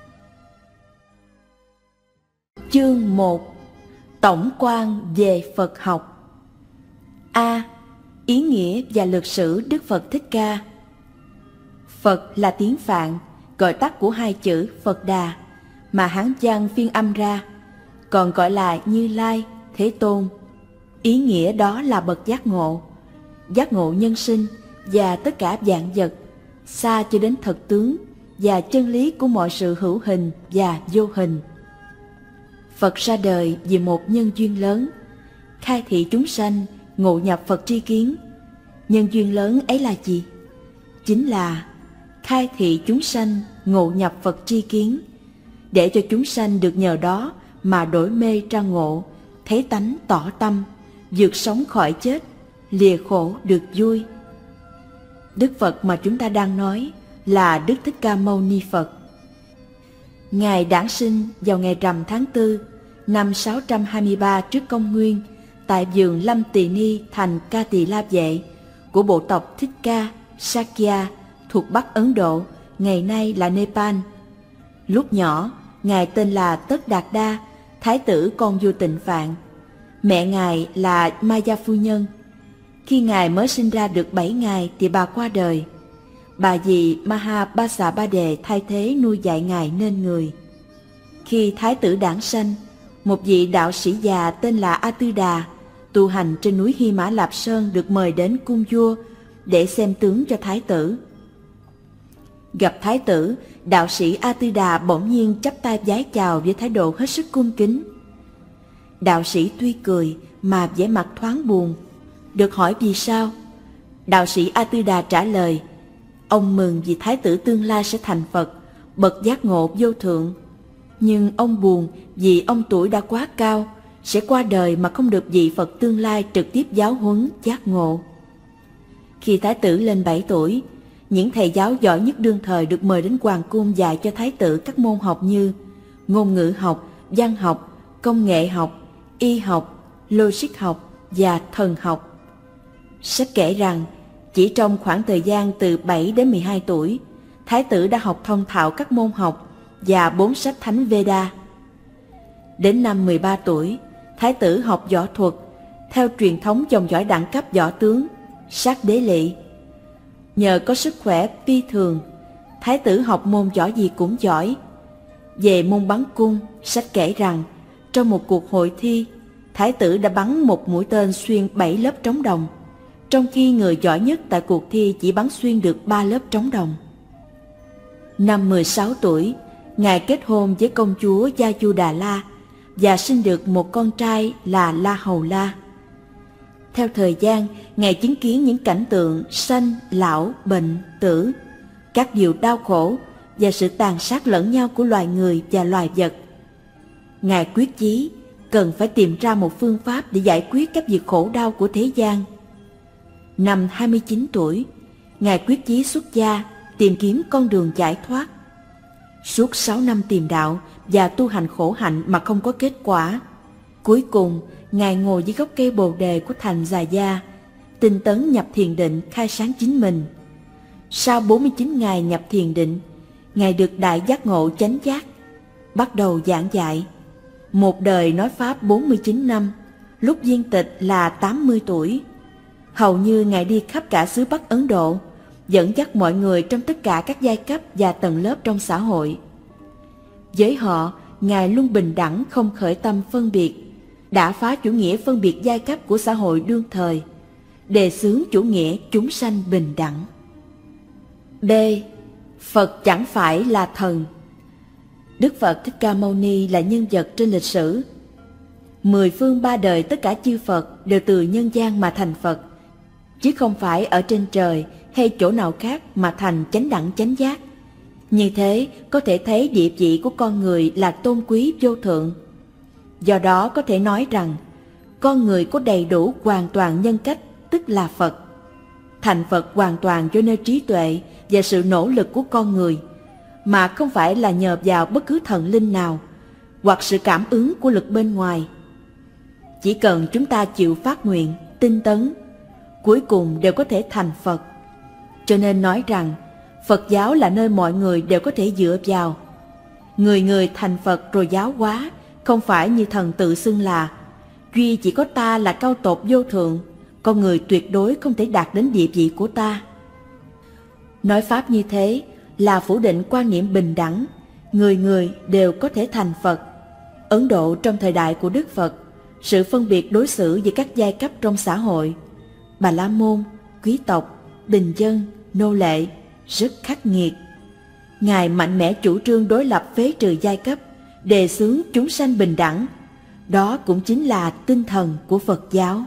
B: Chương một. Tổng quan về Phật học. A. Ý nghĩa và lược sử Đức Phật Thích Ca. Phật là tiếng Phạn, gọi tắt của hai chữ Phật Đà, mà Hán văn phiên âm ra, còn gọi là Như Lai, Thế Tôn. Ý nghĩa đó là bậc giác ngộ, giác ngộ nhân sinh và tất cả vạn vật, xa cho đến thật tướng và chân lý của mọi sự hữu hình và vô hình. Phật ra đời vì một nhân duyên lớn, khai thị chúng sanh ngộ nhập Phật tri kiến. Nhân duyên lớn ấy là gì? Chính là khai thị chúng sanh ngộ nhập Phật tri kiến, để cho chúng sanh được nhờ đó mà đổi mê ra ngộ, thấy tánh tỏ tâm, vượt sống khỏi chết, lìa khổ được vui. Đức Phật mà chúng ta đang nói là Đức Thích Ca Mâu Ni Phật. Ngài đản sinh vào ngày rằm tháng tư năm sáu trăm hai mươi ba trước công nguyên tại vườn Lâm Tỳ Ni thành Ca Tỳ La Vệ của bộ tộc Thích Ca Sakya thuộc Bắc Ấn Độ, ngày nay là Nepal. Lúc nhỏ, Ngài tên là Tất Đạt Đa, thái tử con vua Tịnh Phạn. Mẹ Ngài là Maya phu nhân. Khi Ngài mới sinh ra được bảy ngày thì bà qua đời. Bà dì Mahabasa Ba Đề thay thế nuôi dạy Ngài nên người. Khi thái tử đản sanh, một vị đạo sĩ già tên là A Tư Đà tu hành trên núi Hy Mã Lạp Sơn được mời đến cung vua để xem tướng cho thái tử. Gặp thái tử, đạo sĩ A Tư Đà bỗng nhiên chắp tay vái chào với thái độ hết sức cung kính. Đạo sĩ tuy cười mà vẻ mặt thoáng buồn. Được hỏi vì sao, đạo sĩ A Tư Đà trả lời: ông mừng vì thái tử tương lai sẽ thành Phật, bậc giác ngộ vô thượng. Nhưng ông buồn vì ông tuổi đã quá cao, sẽ qua đời mà không được vị Phật tương lai trực tiếp giáo huấn giác ngộ. Khi thái tử lên bảy tuổi, những thầy giáo giỏi nhất đương thời được mời đến hoàng cung dạy cho thái tử các môn học như ngôn ngữ học, văn học, công nghệ học, y học, logic học và thần học. Sách kể rằng chỉ trong khoảng thời gian từ bảy đến mười hai tuổi, thái tử đã học thông thạo các môn học và bốn sách thánh Veda. Đến năm mười ba tuổi, thái tử học võ thuật, theo truyền thống dòng dõi đẳng cấp võ tướng, sát đế lỵ. Nhờ có sức khỏe phi thường, thái tử học môn võ gì cũng giỏi. Về môn bắn cung, sách kể rằng trong một cuộc hội thi, thái tử đã bắn một mũi tên xuyên bảy lớp trống đồng, trong khi người giỏi nhất tại cuộc thi chỉ bắn xuyên được ba lớp trống đồng. Năm mười sáu tuổi, ngài kết hôn với công chúa Gia Chu Đà La và sinh được một con trai là La Hầu La. Theo thời gian, ngài chứng kiến những cảnh tượng sanh, lão, bệnh, tử, các điều đau khổ và sự tàn sát lẫn nhau của loài người và loài vật. Ngài quyết chí cần phải tìm ra một phương pháp để giải quyết các việc khổ đau của thế gian. Năm hai mươi chín tuổi, ngài quyết chí xuất gia tìm kiếm con đường giải thoát. Suốt sáu năm tìm đạo và tu hành khổ hạnh mà không có kết quả. Cuối cùng, ngài ngồi dưới gốc cây bồ đề của thành Già Gia, tinh tấn nhập thiền định khai sáng chính mình. Sau bốn mươi chín ngày nhập thiền định, ngài được đại giác ngộ chánh giác, bắt đầu giảng dạy. Một đời nói pháp bốn mươi chín năm, lúc viên tịch là tám mươi tuổi. Hầu như ngài đi khắp cả xứ Bắc Ấn Độ, dẫn dắt mọi người trong tất cả các giai cấp và tầng lớp trong xã hội. Với họ, ngài luôn bình đẳng, không khởi tâm phân biệt, đã phá chủ nghĩa phân biệt giai cấp của xã hội đương thời, đề xướng chủ nghĩa chúng sanh bình đẳng. B. Phật chẳng phải là thần. Đức Phật Thích Ca Mâu Ni là nhân vật trên lịch sử. Mười phương ba đời tất cả chư Phật đều từ nhân gian mà thành Phật, chứ không phải ở trên trời hay chỗ nào khác mà thành chánh đẳng chánh giác. Như thế có thể thấy địa vị của con người là tôn quý vô thượng. Do đó có thể nói rằng con người có đầy đủ hoàn toàn nhân cách, tức là Phật. Thành Phật hoàn toàn do nơi trí tuệ và sự nỗ lực của con người, mà không phải là nhờ vào bất cứ thần linh nào hoặc sự cảm ứng của lực bên ngoài. Chỉ cần chúng ta chịu phát nguyện, tinh tấn, cuối cùng đều có thể thành Phật. Cho nên nói rằng Phật giáo là nơi mọi người đều có thể dựa vào. Người người thành Phật rồi giáo hóa, không phải như thần tự xưng là duy chỉ có ta là cao tột vô thượng, con người tuyệt đối không thể đạt đến địa vị của ta. Nói pháp như thế là phủ định quan niệm bình đẳng, người người đều có thể thành Phật. Ấn Độ trong thời đại của Đức Phật, sự phân biệt đối xử giữa các giai cấp trong xã hội, Bà La Môn, quý tộc, bình dân, nô lệ, rất khắc nghiệt. Ngài mạnh mẽ chủ trương đối lập phế trừ giai cấp, đề xướng chúng sanh bình đẳng. Đó cũng chính là tinh thần của Phật giáo.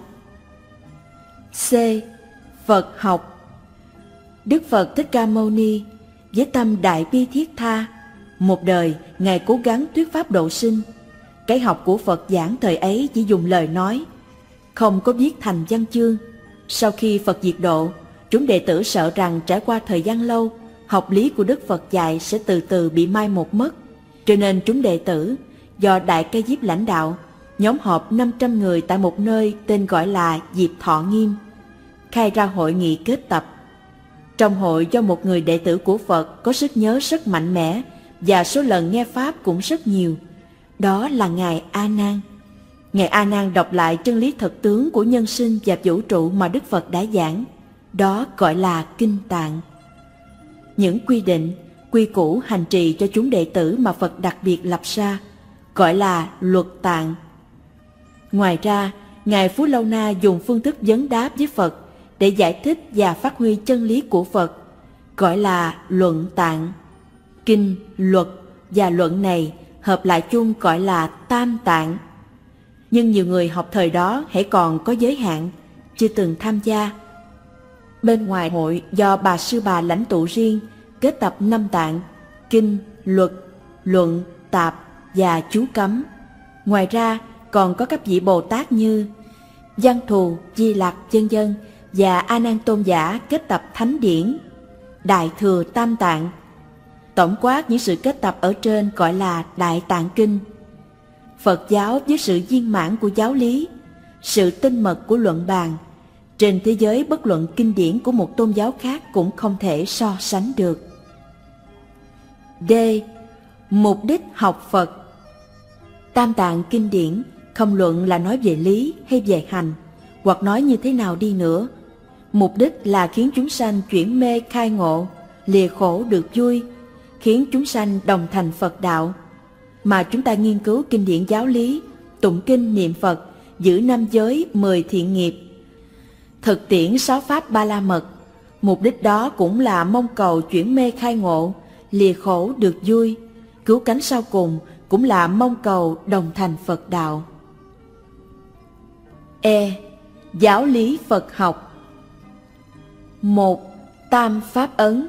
B: C. Phật học. Đức Phật Thích Ca Mâu Ni với tâm đại bi thiết tha, một đời ngài cố gắng thuyết pháp độ sinh. Cái học của Phật giảng thời ấy chỉ dùng lời nói, không có viết thành văn chương. Sau khi Phật diệt độ, chúng đệ tử sợ rằng trải qua thời gian lâu, học lý của Đức Phật dạy sẽ từ từ bị mai một mất. Cho nên chúng đệ tử do Đại Ca Diếp lãnh đạo, nhóm họp năm trăm người tại một nơi tên gọi là Diệp Thọ Nghiêm, khai ra hội nghị kết tập. Trong hội do một người đệ tử của Phật có sức nhớ rất mạnh mẽ và số lần nghe pháp cũng rất nhiều. Đó là Ngài A Nan. Ngài A Nan đọc lại chân lý thực tướng của nhân sinh và vũ trụ mà Đức Phật đã giảng. Đó gọi là Kinh Tạng. Những quy định, quy củ hành trì cho chúng đệ tử mà Phật đặc biệt lập ra gọi là Luật Tạng. Ngoài ra, Ngài Phú Lâu Na dùng phương thức vấn đáp với Phật để giải thích và phát huy chân lý của Phật, gọi là Luận Tạng. Kinh, luật và luận này hợp lại chung gọi là Tam Tạng. Nhưng nhiều người học thời đó hãy còn có giới hạn, chưa từng tham gia. Bên ngoài hội do bà Sư Bà lãnh tụ riêng, kết tập năm tạng, kinh, luật, luận, tạp và chú cấm. Ngoài ra còn có các vị Bồ Tát như Văn Thù, Di Lặc, vân vân và A Nan Tôn Giả kết tập thánh điển, Đại Thừa Tam Tạng. Tổng quát những sự kết tập ở trên gọi là Đại Tạng Kinh. Phật giáo với sự viên mãn của giáo lý, sự tinh mật của luận bàn, trên thế giới bất luận kinh điển của một tôn giáo khác cũng không thể so sánh được. D. Mục đích học Phật. Tam Tạng kinh điển không luận là nói về lý hay về hành, hoặc nói như thế nào đi nữa, mục đích là khiến chúng sanh chuyển mê khai ngộ, lìa khổ được vui, khiến chúng sanh đồng thành Phật đạo. Mà chúng ta nghiên cứu kinh điển giáo lý, tụng kinh niệm Phật, giữ năm giới mười thiện nghiệp, thực tiễn sáu pháp ba la mật, mục đích đó cũng là mong cầu chuyển mê khai ngộ, lìa khổ được vui, cứu cánh sau cùng cũng là mong cầu đồng thành Phật đạo. E. Giáo lý Phật học. Một. Tam Pháp Ấn.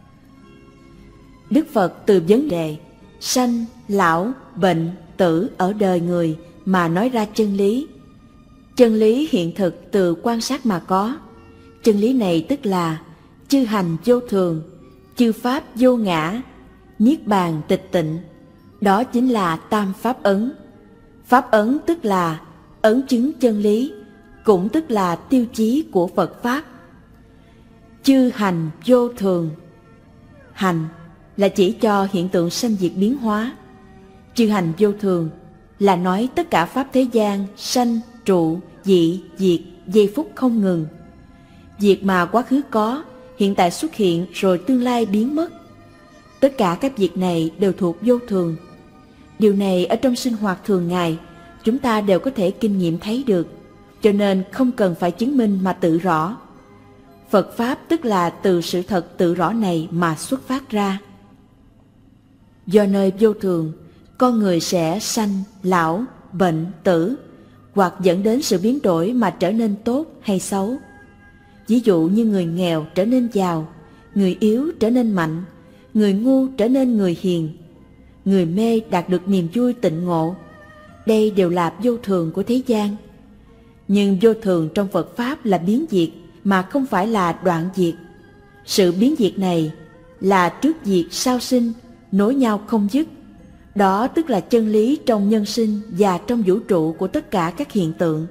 B: Đức Phật từ vấn đề sanh, lão, bệnh, tử ở đời người mà nói ra chân lý. Chân lý hiện thực từ quan sát mà có. Chân lý này tức là chư hành vô thường, chư pháp vô ngã, niết bàn tịch tịnh. Đó chính là Tam Pháp Ấn. Pháp ấn tức là ấn chứng chân lý, cũng tức là tiêu chí của Phật Pháp. Chư hành vô thường. Hành là chỉ cho hiện tượng sanh diệt biến hóa. Chư hành vô thường là nói tất cả pháp thế gian sanh, trụ, dị, diệt, giây phút không ngừng. Việc mà quá khứ có, hiện tại xuất hiện rồi tương lai biến mất. Tất cả các việc này đều thuộc vô thường. Điều này ở trong sinh hoạt thường ngày chúng ta đều có thể kinh nghiệm thấy được, cho nên không cần phải chứng minh mà tự rõ. Phật Pháp tức là từ sự thật tự rõ này mà xuất phát ra. Do nơi vô thường, con người sẽ sanh, lão, bệnh, tử, hoặc dẫn đến sự biến đổi mà trở nên tốt hay xấu. Ví dụ như người nghèo trở nên giàu, người yếu trở nên mạnh, người ngu trở nên người hiền, người mê đạt được niềm vui tịnh ngộ. Đây đều là vô thường của thế gian. Nhưng vô thường trong Phật Pháp là biến diệt mà không phải là đoạn diệt. Sự biến diệt này là trước diệt sau sinh, nối nhau không dứt. Đó tức là chân lý trong nhân sinh và trong vũ trụ của tất cả các hiện tượng.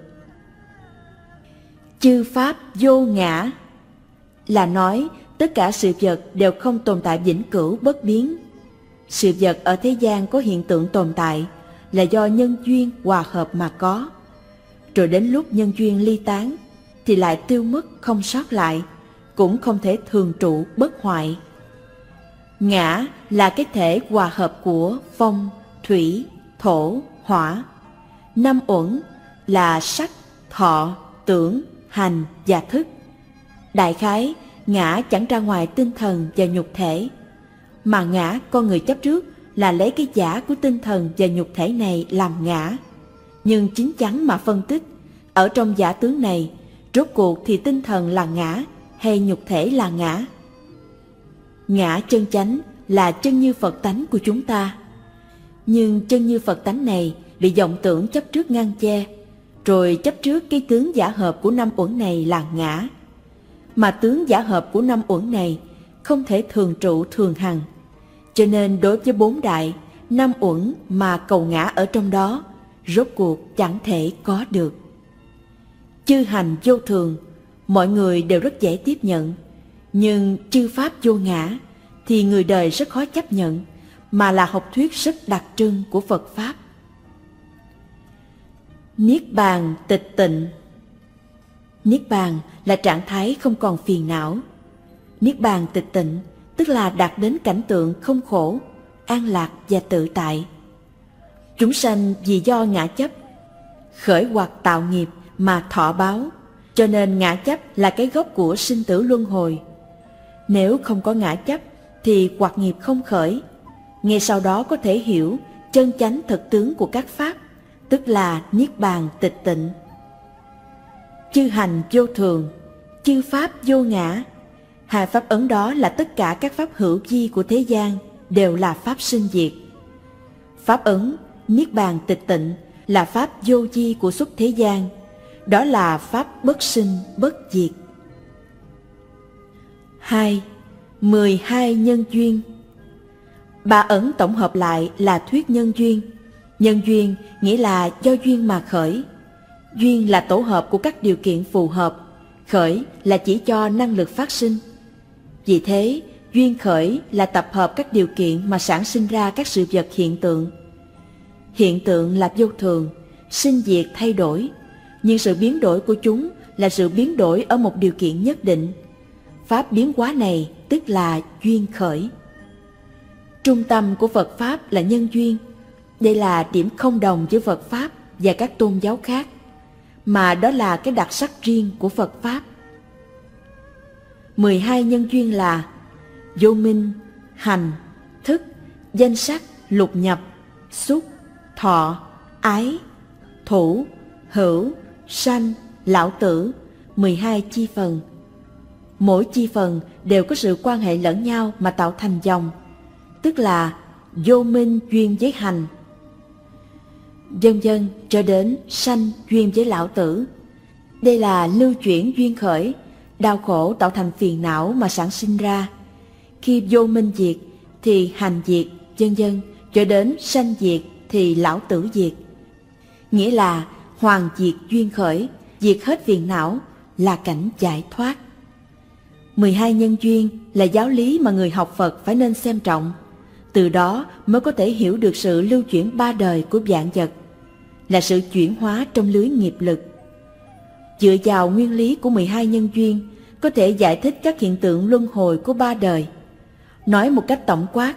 B: Chư pháp vô ngã là nói tất cả sự vật đều không tồn tại vĩnh cửu bất biến. Sự vật ở thế gian có hiện tượng tồn tại là do nhân duyên hòa hợp mà có. Rồi đến lúc nhân duyên ly tán thì lại tiêu mất không sót lại, cũng không thể thường trụ bất hoại. Ngã là cái thể hòa hợp của phong, thủy, thổ, hỏa. Năm uẩn là sắc, thọ, tưởng, hành và thức. Đại khái, ngã chẳng ra ngoài tinh thần và nhục thể, mà ngã con người chấp trước là lấy cái giả của tinh thần và nhục thể này làm ngã. Nhưng chính chắn mà phân tích, ở trong giả tướng này, rốt cuộc thì tinh thần là ngã hay nhục thể là ngã? Ngã chân chánh là chân như Phật tánh của chúng ta. Nhưng chân như Phật tánh này bị vọng tưởng chấp trước ngăn che, rồi chấp trước cái tướng giả hợp của năm uẩn này là ngã. Mà tướng giả hợp của năm uẩn này không thể thường trụ thường hằng, cho nên đối với bốn đại, năm uẩn mà cầu ngã ở trong đó, rốt cuộc chẳng thể có được. Chư hành vô thường, mọi người đều rất dễ tiếp nhận, nhưng chư pháp vô ngã thì người đời rất khó chấp nhận, mà là học thuyết rất đặc trưng của Phật Pháp. Niết bàn tịch tịnh. Niết bàn là trạng thái không còn phiền não. Niết bàn tịch tịnh tức là đạt đến cảnh tượng không khổ, an lạc và tự tại. Chúng sanh vì do ngã chấp, khởi hoặc tạo nghiệp mà thọ báo, cho nên ngã chấp là cái gốc của sinh tử luân hồi. Nếu không có ngã chấp thì hoặc nghiệp không khởi. Ngay sau đó có thể hiểu chân chánh thực tướng của các pháp, tức là niết bàn tịch tịnh. Chư hành vô thường, chư pháp vô ngã. Hai pháp ấn đó là tất cả các pháp hữu vi của thế gian, đều là pháp sinh diệt. Pháp ấn niết bàn tịch tịnh là pháp vô vi của xuất thế gian, đó là pháp bất sinh bất diệt. Hai. Mười hai nhân duyên. Ba ấn tổng hợp lại là thuyết nhân duyên. Nhân duyên nghĩa là do duyên mà khởi. Duyên là tổ hợp của các điều kiện phù hợp, khởi là chỉ cho năng lực phát sinh. Vì thế, duyên khởi là tập hợp các điều kiện mà sản sinh ra các sự vật hiện tượng. Hiện tượng là vô thường, sinh diệt thay đổi, nhưng sự biến đổi của chúng là sự biến đổi ở một điều kiện nhất định. Pháp biến hóa này tức là duyên khởi. Trung tâm của Phật Pháp là nhân duyên. Đây là điểm không đồng giữa Phật Pháp và các tôn giáo khác, mà đó là cái đặc sắc riêng của Phật Pháp. mười hai nhân duyên là vô minh, hành, thức, danh sắc, lục nhập, xúc, thọ, ái, thủ, hữu, sanh, lão tử, mười hai chi phần. Mỗi chi phần đều có sự quan hệ lẫn nhau mà tạo thành dòng, tức là vô minh duyên với hành, vân vân cho đến sanh duyên với lão tử. Đây là lưu chuyển duyên khởi, đau khổ tạo thành phiền não mà sản sinh ra. Khi vô minh diệt thì hành diệt, vân vân cho đến sanh diệt thì lão tử diệt. Nghĩa là hoàn diệt duyên khởi, diệt hết phiền não là cảnh giải thoát. mười hai nhân duyên là giáo lý mà người học Phật phải nên xem trọng. Từ đó mới có thể hiểu được sự lưu chuyển ba đời của vạn vật, là sự chuyển hóa trong lưới nghiệp lực. Dựa vào nguyên lý của mười hai nhân duyên, có thể giải thích các hiện tượng luân hồi của ba đời. Nói một cách tổng quát,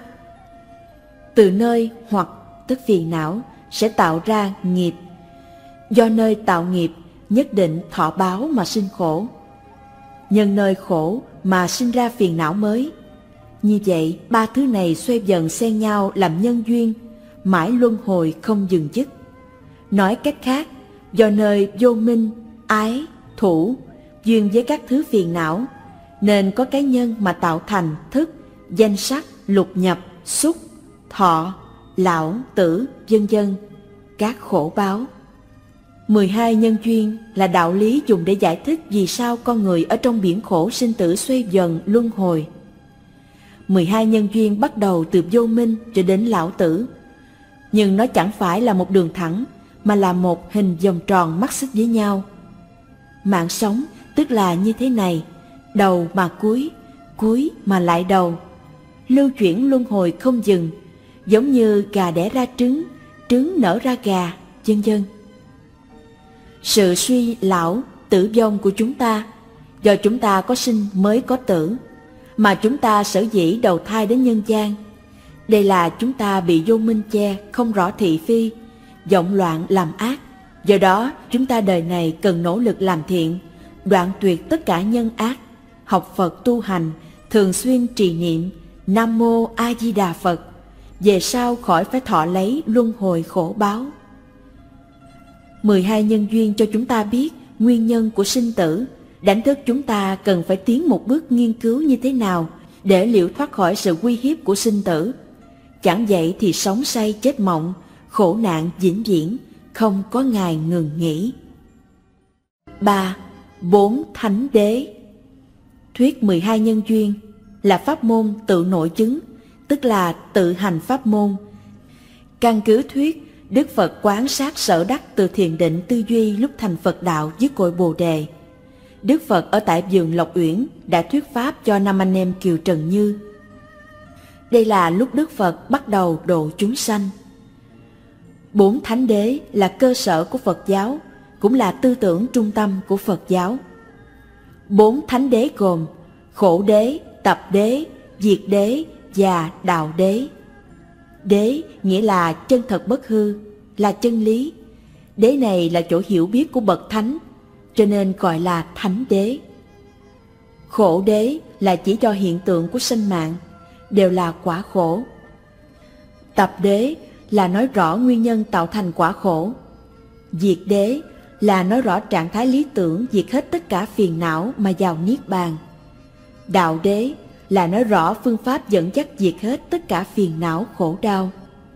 B: từ nơi hoặc tức phiền não sẽ tạo ra nghiệp. Do nơi tạo nghiệp nhất định thọ báo mà sinh khổ. Nhân nơi khổ mà sinh ra phiền não mới. Như vậy, ba thứ này xoay dần xen nhau làm nhân duyên, mãi luân hồi không dừng dứt. Nói cách khác, do nơi vô minh, ái, thủ, duyên với các thứ phiền não, nên có cái nhân mà tạo thành thức, danh sắc, lục nhập, xúc, thọ, lão, tử, vân vân, các khổ báo. mười hai nhân duyên là đạo lý dùng để giải thích vì sao con người ở trong biển khổ sinh tử xoay dần luân hồi. mười hai nhân duyên bắt đầu từ vô minh cho đến lão tử, nhưng nó chẳng phải là một đường thẳng, mà là một hình vòng tròn mắc xích với nhau. Mạng sống tức là như thế này, đầu mà cuối, cuối mà lại đầu, lưu chuyển luân hồi không dừng, giống như gà đẻ ra trứng, trứng nở ra gà, vân vân. Sự suy lão, tử vong của chúng ta, do chúng ta có sinh mới có tử, mà chúng ta sở dĩ đầu thai đến nhân gian. Đây là chúng ta bị vô minh che, không rõ thị phi, vọng loạn làm ác. Do đó, chúng ta đời này cần nỗ lực làm thiện, đoạn tuyệt tất cả nhân ác, học Phật tu hành, thường xuyên trì niệm Nam Mô A Di Đà Phật, về sau khỏi phải thọ lấy luân hồi khổ báo. mười hai nhân duyên cho chúng ta biết nguyên nhân của sinh tử, đánh thức chúng ta cần phải tiến một bước nghiên cứu như thế nào để liệu thoát khỏi sự uy hiếp của sinh tử. Chẳng vậy thì sống say chết mộng, khổ nạn vĩnh viễn, không có ngày ngừng nghỉ. ba. Bốn thánh đế. Thuyết mười hai nhân duyên là pháp môn tự nội chứng, tức là tự hành pháp môn. Căn cứ thuyết, Đức Phật quán sát sở đắc từ thiền định tư duy lúc thành Phật đạo dưới cội Bồ Đề. Đức Phật ở tại vườn Lộc Uyển đã thuyết pháp cho năm anh em Kiều Trần Như. Đây là lúc Đức Phật bắt đầu độ chúng sanh. Bốn thánh đế là cơ sở của Phật giáo, cũng là tư tưởng trung tâm của Phật giáo. Bốn thánh đế gồm khổ đế, tập đế, diệt đế và đạo đế. Đế nghĩa là chân thật bất hư, là chân lý. Đế này là chỗ hiểu biết của bậc thánh, cho nên gọi là thánh đế. Khổ đế là chỉ cho hiện tượng của sinh mạng, đều là quả khổ. Tập đế là nói rõ nguyên nhân tạo thành quả khổ. Diệt đế là nói rõ trạng thái lý tưởng diệt hết tất cả phiền não mà vào niết bàn. Đạo đế là nói rõ phương pháp dẫn dắt diệt hết tất cả phiền não khổ đau.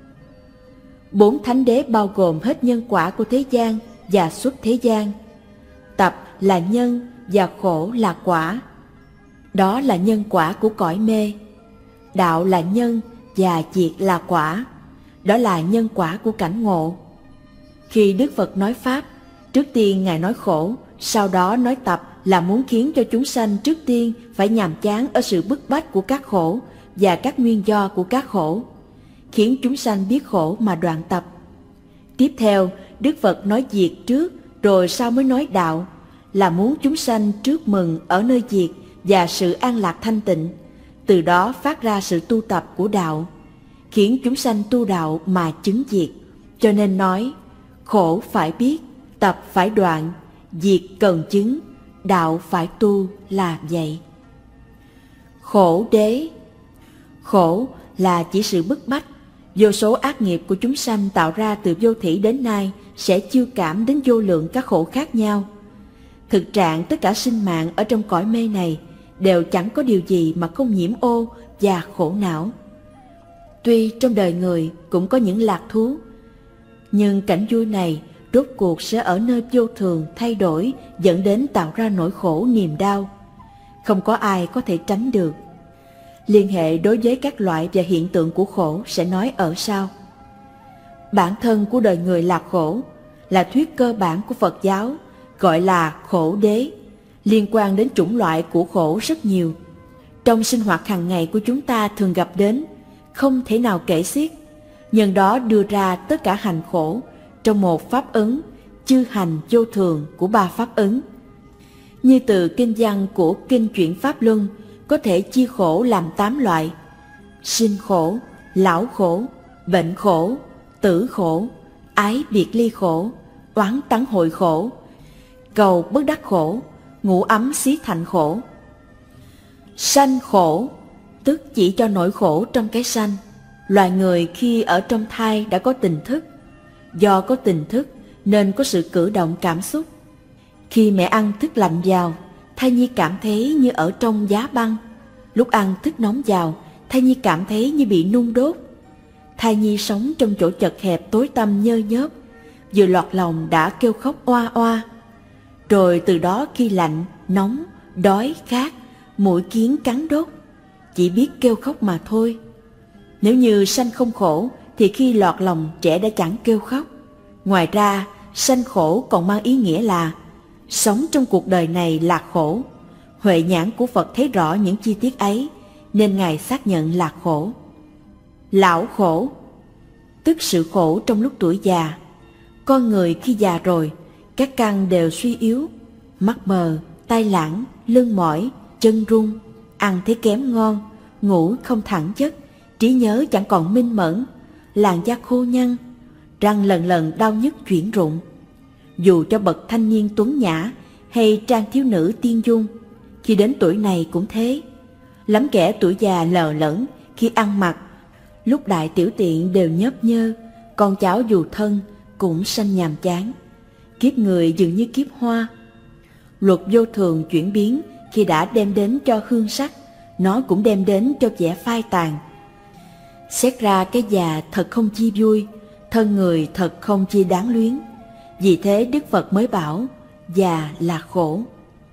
B: Bốn thánh đế bao gồm hết nhân quả của thế gian và xuất thế gian. Tập là nhân và khổ là quả. Đó là nhân quả của cõi mê. Đạo là nhân và diệt là quả. Đó là nhân quả của cảnh ngộ. Khi Đức Phật nói Pháp, trước tiên Ngài nói khổ, sau đó nói tập là muốn khiến cho chúng sanh trước tiên phải nhàm chán ở sự bức bách của các khổ và các nguyên do của các khổ, khiến chúng sanh biết khổ mà đoạn tập. Tiếp theo, Đức Phật nói diệt trước, rồi sau mới nói đạo, là muốn chúng sanh trước mừng ở nơi diệt và sự an lạc thanh tịnh, từ đó phát ra sự tu tập của đạo, khiến chúng sanh tu đạo mà chứng diệt. Cho nên nói, khổ phải biết, tập phải đoạn, diệt cần chứng, đạo phải tu là vậy. Khổ đế. Khổ là chỉ sự bức bách, vô số ác nghiệp của chúng sanh tạo ra từ vô thỉ đến nay sẽ chiêu cảm đến vô lượng các khổ khác nhau. Thực trạng tất cả sinh mạng ở trong cõi mê này đều chẳng có điều gì mà không nhiễm ô và khổ não. Tuy trong đời người cũng có những lạc thú, nhưng cảnh vui này rốt cuộc sẽ ở nơi vô thường thay đổi, dẫn đến tạo ra nỗi khổ niềm đau. Không có ai có thể tránh được. Liên hệ đối với các loại và hiện tượng của khổ sẽ nói ở sau. Bản thân của đời người là khổ, là thuyết cơ bản của Phật giáo, gọi là khổ đế. Liên quan đến chủng loại của khổ rất nhiều. Trong sinh hoạt hàng ngày của chúng ta thường gặp đến, không thể nào kể xiết. Nhân đó đưa ra tất cả hành khổ trong một pháp ứng, chư hành vô thường của ba pháp ứng. Như từ kinh văn của Kinh Chuyển Pháp Luân có thể chia khổ làm tám loại: sinh khổ, lão khổ, bệnh khổ, tử khổ, ái biệt ly khổ, oán tắng hội khổ, cầu bất đắc khổ, ngủ ấm xí thành khổ. Sanh khổ tức chỉ cho nỗi khổ trong cái sanh. Loài người khi ở trong thai đã có tình thức, do có tình thức nên có sự cử động cảm xúc. Khi mẹ ăn thức lạnh vào, thai nhi cảm thấy như ở trong giá băng. Lúc ăn thức nóng vào, thai nhi cảm thấy như bị nung đốt. Thai nhi sống trong chỗ chật hẹp tối tăm nhơ nhớp, vừa lọt lòng đã kêu khóc oa oa. Rồi từ đó khi lạnh, nóng, đói, khát, mũi kiến cắn đốt, chỉ biết kêu khóc mà thôi. Nếu như sanh không khổ thì khi lọt lòng trẻ đã chẳng kêu khóc. Ngoài ra, sanh khổ còn mang ý nghĩa là sống trong cuộc đời này là khổ. Huệ nhãn của Phật thấy rõ những chi tiết ấy, nên Ngài xác nhận là khổ. Lão khổ tức sự khổ trong lúc tuổi già. Con người khi già rồi, các căn đều suy yếu, mắt mờ, tai lãng, lưng mỏi, chân run, ăn thấy kém ngon, ngủ không thẳng giấc, trí nhớ chẳng còn minh mẫn, làn da khô nhăn, răng lần lần đau nhức chuyển rụng. Dù cho bậc thanh niên tuấn nhã hay trang thiếu nữ tiên dung, khi đến tuổi này cũng thế. Lắm kẻ tuổi già lờ lẫn khi ăn mặc, lúc đại tiểu tiện đều nhớp nhơ, con cháu dù thân cũng sanh nhàm chán. Kiếp người dường như kiếp hoa. Luật vô thường chuyển biến, khi đã đem đến cho hương sắc, nó cũng đem đến cho vẻ phai tàn. Xét ra cái già thật không chi vui, thân người thật không chi đáng luyến. Vì thế Đức Phật mới bảo già là khổ.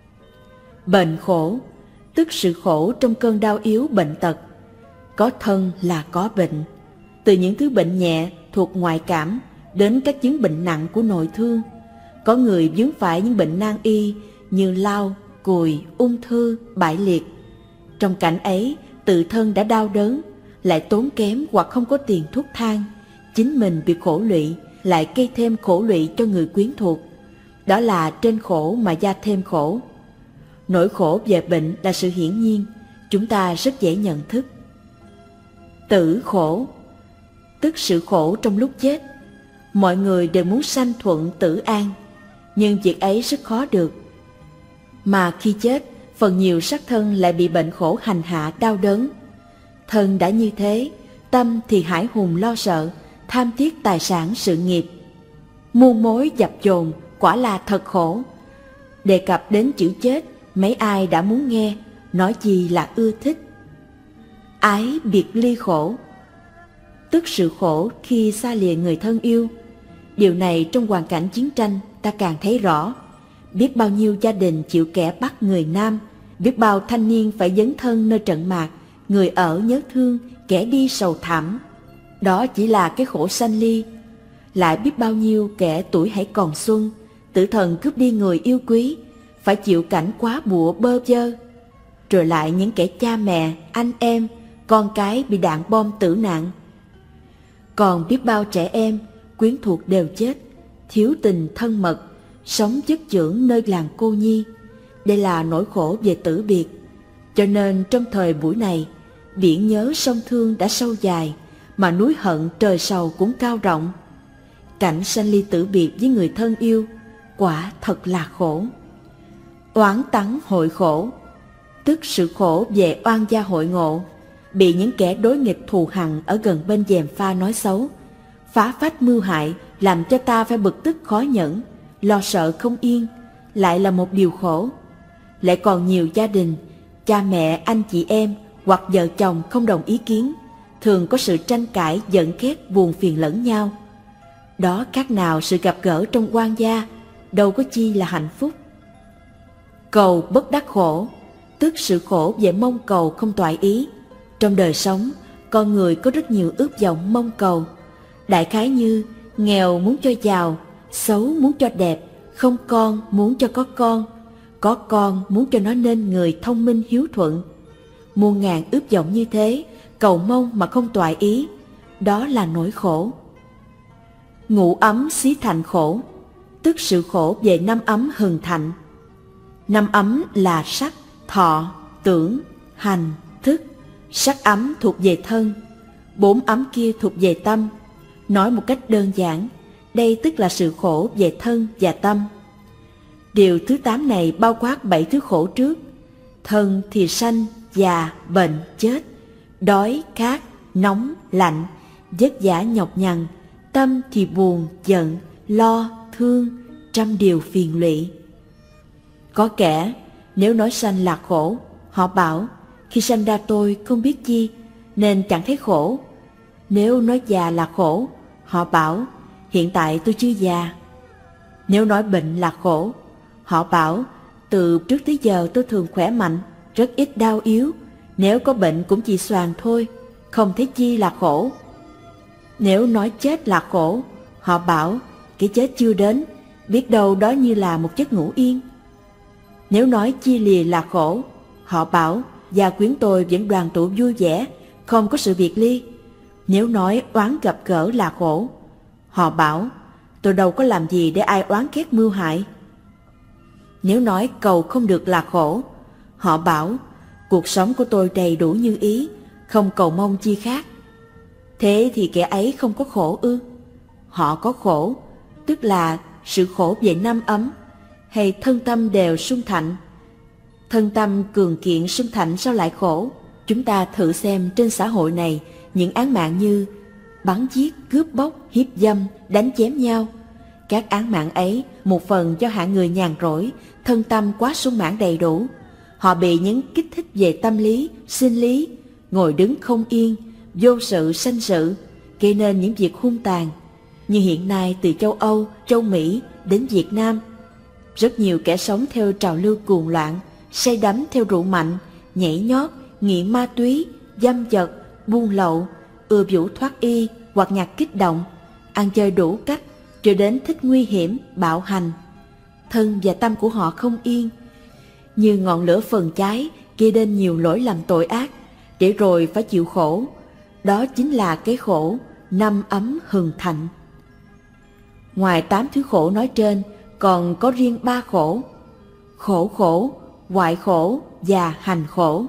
B: Bệnh khổ tức sự khổ trong cơn đau yếu bệnh tật. Có thân là có bệnh, từ những thứ bệnh nhẹ thuộc ngoại cảm đến các chứng bệnh nặng của nội thương. Có người vướng phải những bệnh nan y như lao, cùi, ung thư, bại liệt. Trong cảnh ấy, tự thân đã đau đớn, lại tốn kém hoặc không có tiền thuốc thang, chính mình bị khổ lụy, lại gây thêm khổ lụy cho người quyến thuộc. Đó là trên khổ mà gia thêm khổ. Nỗi khổ về bệnh là sự hiển nhiên, chúng ta rất dễ nhận thức. Tử khổ tức sự khổ trong lúc chết. Mọi người đều muốn sanh thuận tử an, nhưng việc ấy rất khó được. Mà khi chết, phần nhiều xác thân lại bị bệnh khổ hành hạ đau đớn. Thân đã như thế, tâm thì hải hùng lo sợ, tham thiết tài sản sự nghiệp. Muôn mối dập dồn, quả là thật khổ. Đề cập đến chữ chết, mấy ai đã muốn nghe, nói gì là ưa thích. Ái biệt ly khổ tức sự khổ khi xa lìa người thân yêu. Điều này trong hoàn cảnh chiến tranh ta càng thấy rõ. Biết bao nhiêu gia đình chịu kẻ bắt người nam, biết bao thanh niên phải dấn thân nơi trận mạc, người ở nhớ thương, kẻ đi sầu thảm. Đó chỉ là cái khổ sanh ly. Lại biết bao nhiêu kẻ tuổi hãy còn xuân, tử thần cướp đi người yêu quý, phải chịu cảnh quá bụa bơ vơ. Rồi lại những kẻ cha mẹ, anh em, con cái bị đạn bom tử nạn. Còn biết bao trẻ em, quyến thuộc đều chết, thiếu tình thân mật, sống chất chưởng nơi làng cô nhi. Đây là nỗi khổ về tử biệt. Cho nên trong thời buổi này, biển nhớ sông thương đã sâu dài, mà núi hận trời sầu cũng cao rộng. Cảnh sanh ly tử biệt với người thân yêu, quả thật là khổ. Oán tắng hội khổ, tức sự khổ về oan gia hội ngộ, bị những kẻ đối nghịch thù hằn ở gần bên gièm pha nói xấu, phá phách mưu hại, làm cho ta phải bực tức khó nhẫn, lo sợ không yên, lại là một điều khổ. Lại còn nhiều gia đình, cha mẹ, anh chị em hoặc vợ chồng không đồng ý kiến, thường có sự tranh cãi, giận ghét, buồn phiền lẫn nhau. Đó khác nào sự gặp gỡ trong oan gia, đâu có chi là hạnh phúc. Cầu bất đắc khổ, tức sự khổ về mong cầu không toại ý. Trong đời sống, con người có rất nhiều ước vọng mong cầu. Đại khái như nghèo muốn cho giàu, xấu muốn cho đẹp, không con muốn cho có con, có con muốn cho nó nên người thông minh hiếu thuận. Muôn ngàn ước vọng như thế, cầu mong mà không toại ý, đó là nỗi khổ. Ngũ ấm xí thành khổ, tức sự khổ về năm ấm hừng thạnh. Năm ấm là sắc, thọ, tưởng, hành, thức. Sắc ấm thuộc về thân, bốn ấm kia thuộc về tâm. Nói một cách đơn giản, đây tức là sự khổ về thân và tâm. Điều thứ tám này bao quát bảy thứ khổ trước. Thân thì sanh, già, bệnh, chết, đói, khát, nóng, lạnh, vất vả nhọc nhằn. Tâm thì buồn, giận, lo, thương, trăm điều phiền lụy. Có kẻ nếu nói sanh là khổ, họ bảo khi sanh ra tôi không biết chi nên chẳng thấy khổ. Nếu nói già là khổ, họ bảo hiện tại tôi chưa già. Nếu nói bệnh là khổ, họ bảo từ trước tới giờ tôi thường khỏe mạnh, rất ít đau yếu. Nếu có bệnh cũng chỉ xoàng thôi, không thấy chi là khổ. Nếu nói chết là khổ, họ bảo cái chết chưa đến, biết đâu đó như là một giấc ngủ yên. Nếu nói chia lìa là khổ, họ bảo gia quyến tôi vẫn đoàn tụ vui vẻ, không có sự biệt ly. Nếu nói oán gặp gỡ là khổ, họ bảo tôi đâu có làm gì để ai oán ghét mưu hại. Nếu nói cầu không được là khổ, họ bảo cuộc sống của tôi đầy đủ như ý, không cầu mong chi khác. Thế thì kẻ ấy không có khổ ư? Họ có khổ, tức là sự khổ về năm ấm, hay thân tâm đều sung thạnh. Thân tâm cường kiện sung thạnh sao lại khổ? Chúng ta thử xem trên xã hội này những án mạng như bắn giết, cướp bóc, hiếp dâm, đánh chém nhau. Các án mạng ấy một phần do hạng người nhàn rỗi, thân tâm quá sung mãn đầy đủ. Họ bị những kích thích về tâm lý, sinh lý, ngồi đứng không yên, vô sự sanh sự, gây nên những việc hung tàn. Như hiện nay từ châu Âu, châu Mỹ đến Việt Nam, rất nhiều kẻ sống theo trào lưu cuồng loạn, say đắm theo rượu mạnh, nhảy nhót, nghiện ma túy, dâm dật, buôn lậu, ưa vũ thoát y hoặc nhạc kích động, ăn chơi đủ cách, cho đến thích nguy hiểm, bạo hành. Thân và tâm của họ không yên, như ngọn lửa phần cháy gây nên nhiều lỗi lầm tội ác, để rồi phải chịu khổ. Đó chính là cái khổ năm ấm hừng thạnh. Ngoài tám thứ khổ nói trên, còn có riêng ba khổ: khổ khổ, hoại khổ và hành khổ.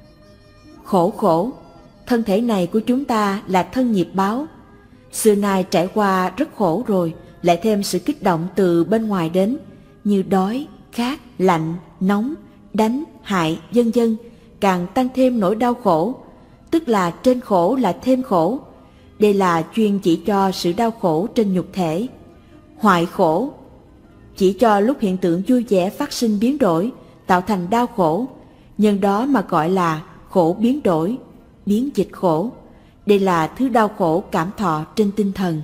B: Khổ khổ, thân thể này của chúng ta là thân nghiệp báo. Xưa nay trải qua rất khổ rồi, lại thêm sự kích động từ bên ngoài đến, như đói, khát, lạnh, nóng, đánh, hại, vân vân, càng tăng thêm nỗi đau khổ, tức là trên khổ là thêm khổ. Đây là chuyên chỉ cho sự đau khổ trên nhục thể. Hoại khổ chỉ cho lúc hiện tượng vui vẻ phát sinh biến đổi, tạo thành đau khổ, nhân đó mà gọi là khổ biến đổi, biến dịch khổ. Đây là thứ đau khổ cảm thọ trên tinh thần.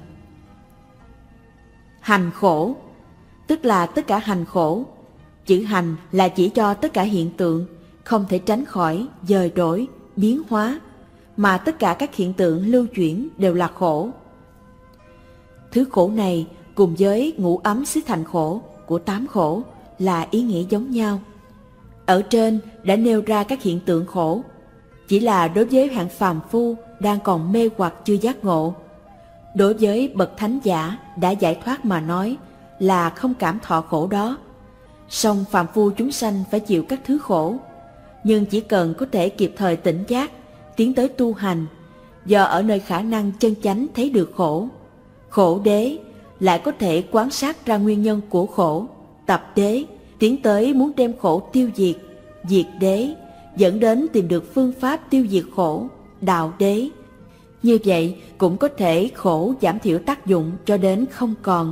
B: Hành khổ, tức là tất cả hành khổ. Chữ hành là chỉ cho tất cả hiện tượng không thể tránh khỏi, dời đổi, biến hóa, mà tất cả các hiện tượng lưu chuyển đều là khổ. Thứ khổ này cùng với ngũ ấm xứ thành khổ của tám khổ là ý nghĩa giống nhau. Ở trên đã nêu ra các hiện tượng khổ, chỉ là đối với hạng phàm phu đang còn mê hoặc chưa giác ngộ. Đối với bậc thánh giả đã giải thoát mà nói là không cảm thọ khổ đó. Song phàm phu chúng sanh phải chịu các thứ khổ, nhưng chỉ cần có thể kịp thời tỉnh giác, tiến tới tu hành, do ở nơi khả năng chân chánh thấy được khổ, khổ đế, lại có thể quan sát ra nguyên nhân của khổ, tập đế, tiến tới muốn đem khổ tiêu diệt, diệt đế, dẫn đến tìm được phương pháp tiêu diệt khổ, đạo đế. Như vậy cũng có thể khổ giảm thiểu tác dụng cho đến không còn.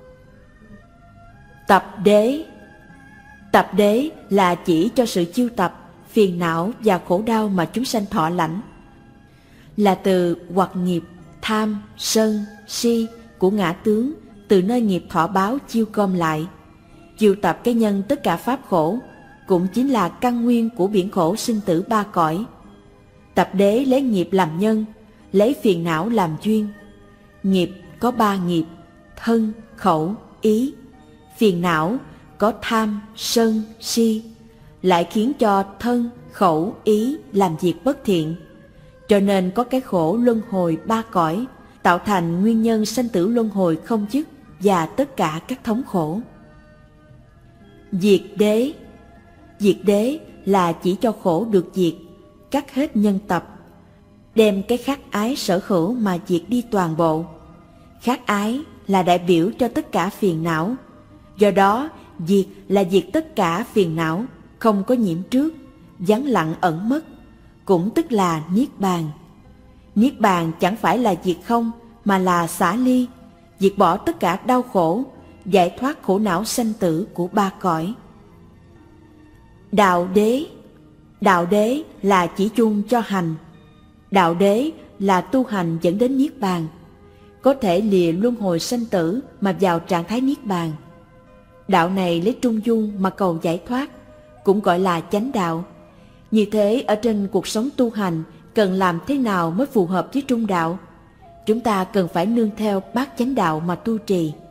B: Tập đế. Tập đế là chỉ cho sự chiêu tập, phiền não và khổ đau mà chúng sanh thọ lãnh, là từ hoặc nghiệp, tham, sân, si của ngã tướng, từ nơi nghiệp thọ báo chiêu gom lại, chiêu tập cái nhân tất cả pháp khổ, cũng chính là căn nguyên của biển khổ sinh tử ba cõi. Tập đế lấy nghiệp làm nhân, lấy phiền não làm duyên. Nghiệp có ba nghiệp: thân, khẩu, ý. Phiền não có tham, sân, si, lại khiến cho thân, khẩu, ý làm việc bất thiện. Cho nên có cái khổ luân hồi ba cõi, tạo thành nguyên nhân sanh tử luân hồi không dứt và tất cả các thống khổ. Diệt đế. Diệt đế là chỉ cho khổ được diệt, cắt hết nhân tập, đem cái khát ái sở hữu mà diệt đi toàn bộ. Khát ái là đại biểu cho tất cả phiền não, do đó diệt là diệt tất cả phiền não, không có nhiễm trước, vắng lặng ẩn mất, cũng tức là niết bàn. Niết bàn chẳng phải là diệt không, mà là xả ly, diệt bỏ tất cả đau khổ, giải thoát khổ não sanh tử của ba cõi. Đạo đế. Đạo đế là chỉ chung cho hành. Đạo đế là tu hành dẫn đến niết bàn, có thể lìa luân hồi sanh tử mà vào trạng thái niết bàn. Đạo này lấy trung dung mà cầu giải thoát, cũng gọi là chánh đạo. Như thế ở trên cuộc sống tu hành cần làm thế nào mới phù hợp với trung đạo? Chúng ta cần phải nương theo bát chánh đạo mà tu trì.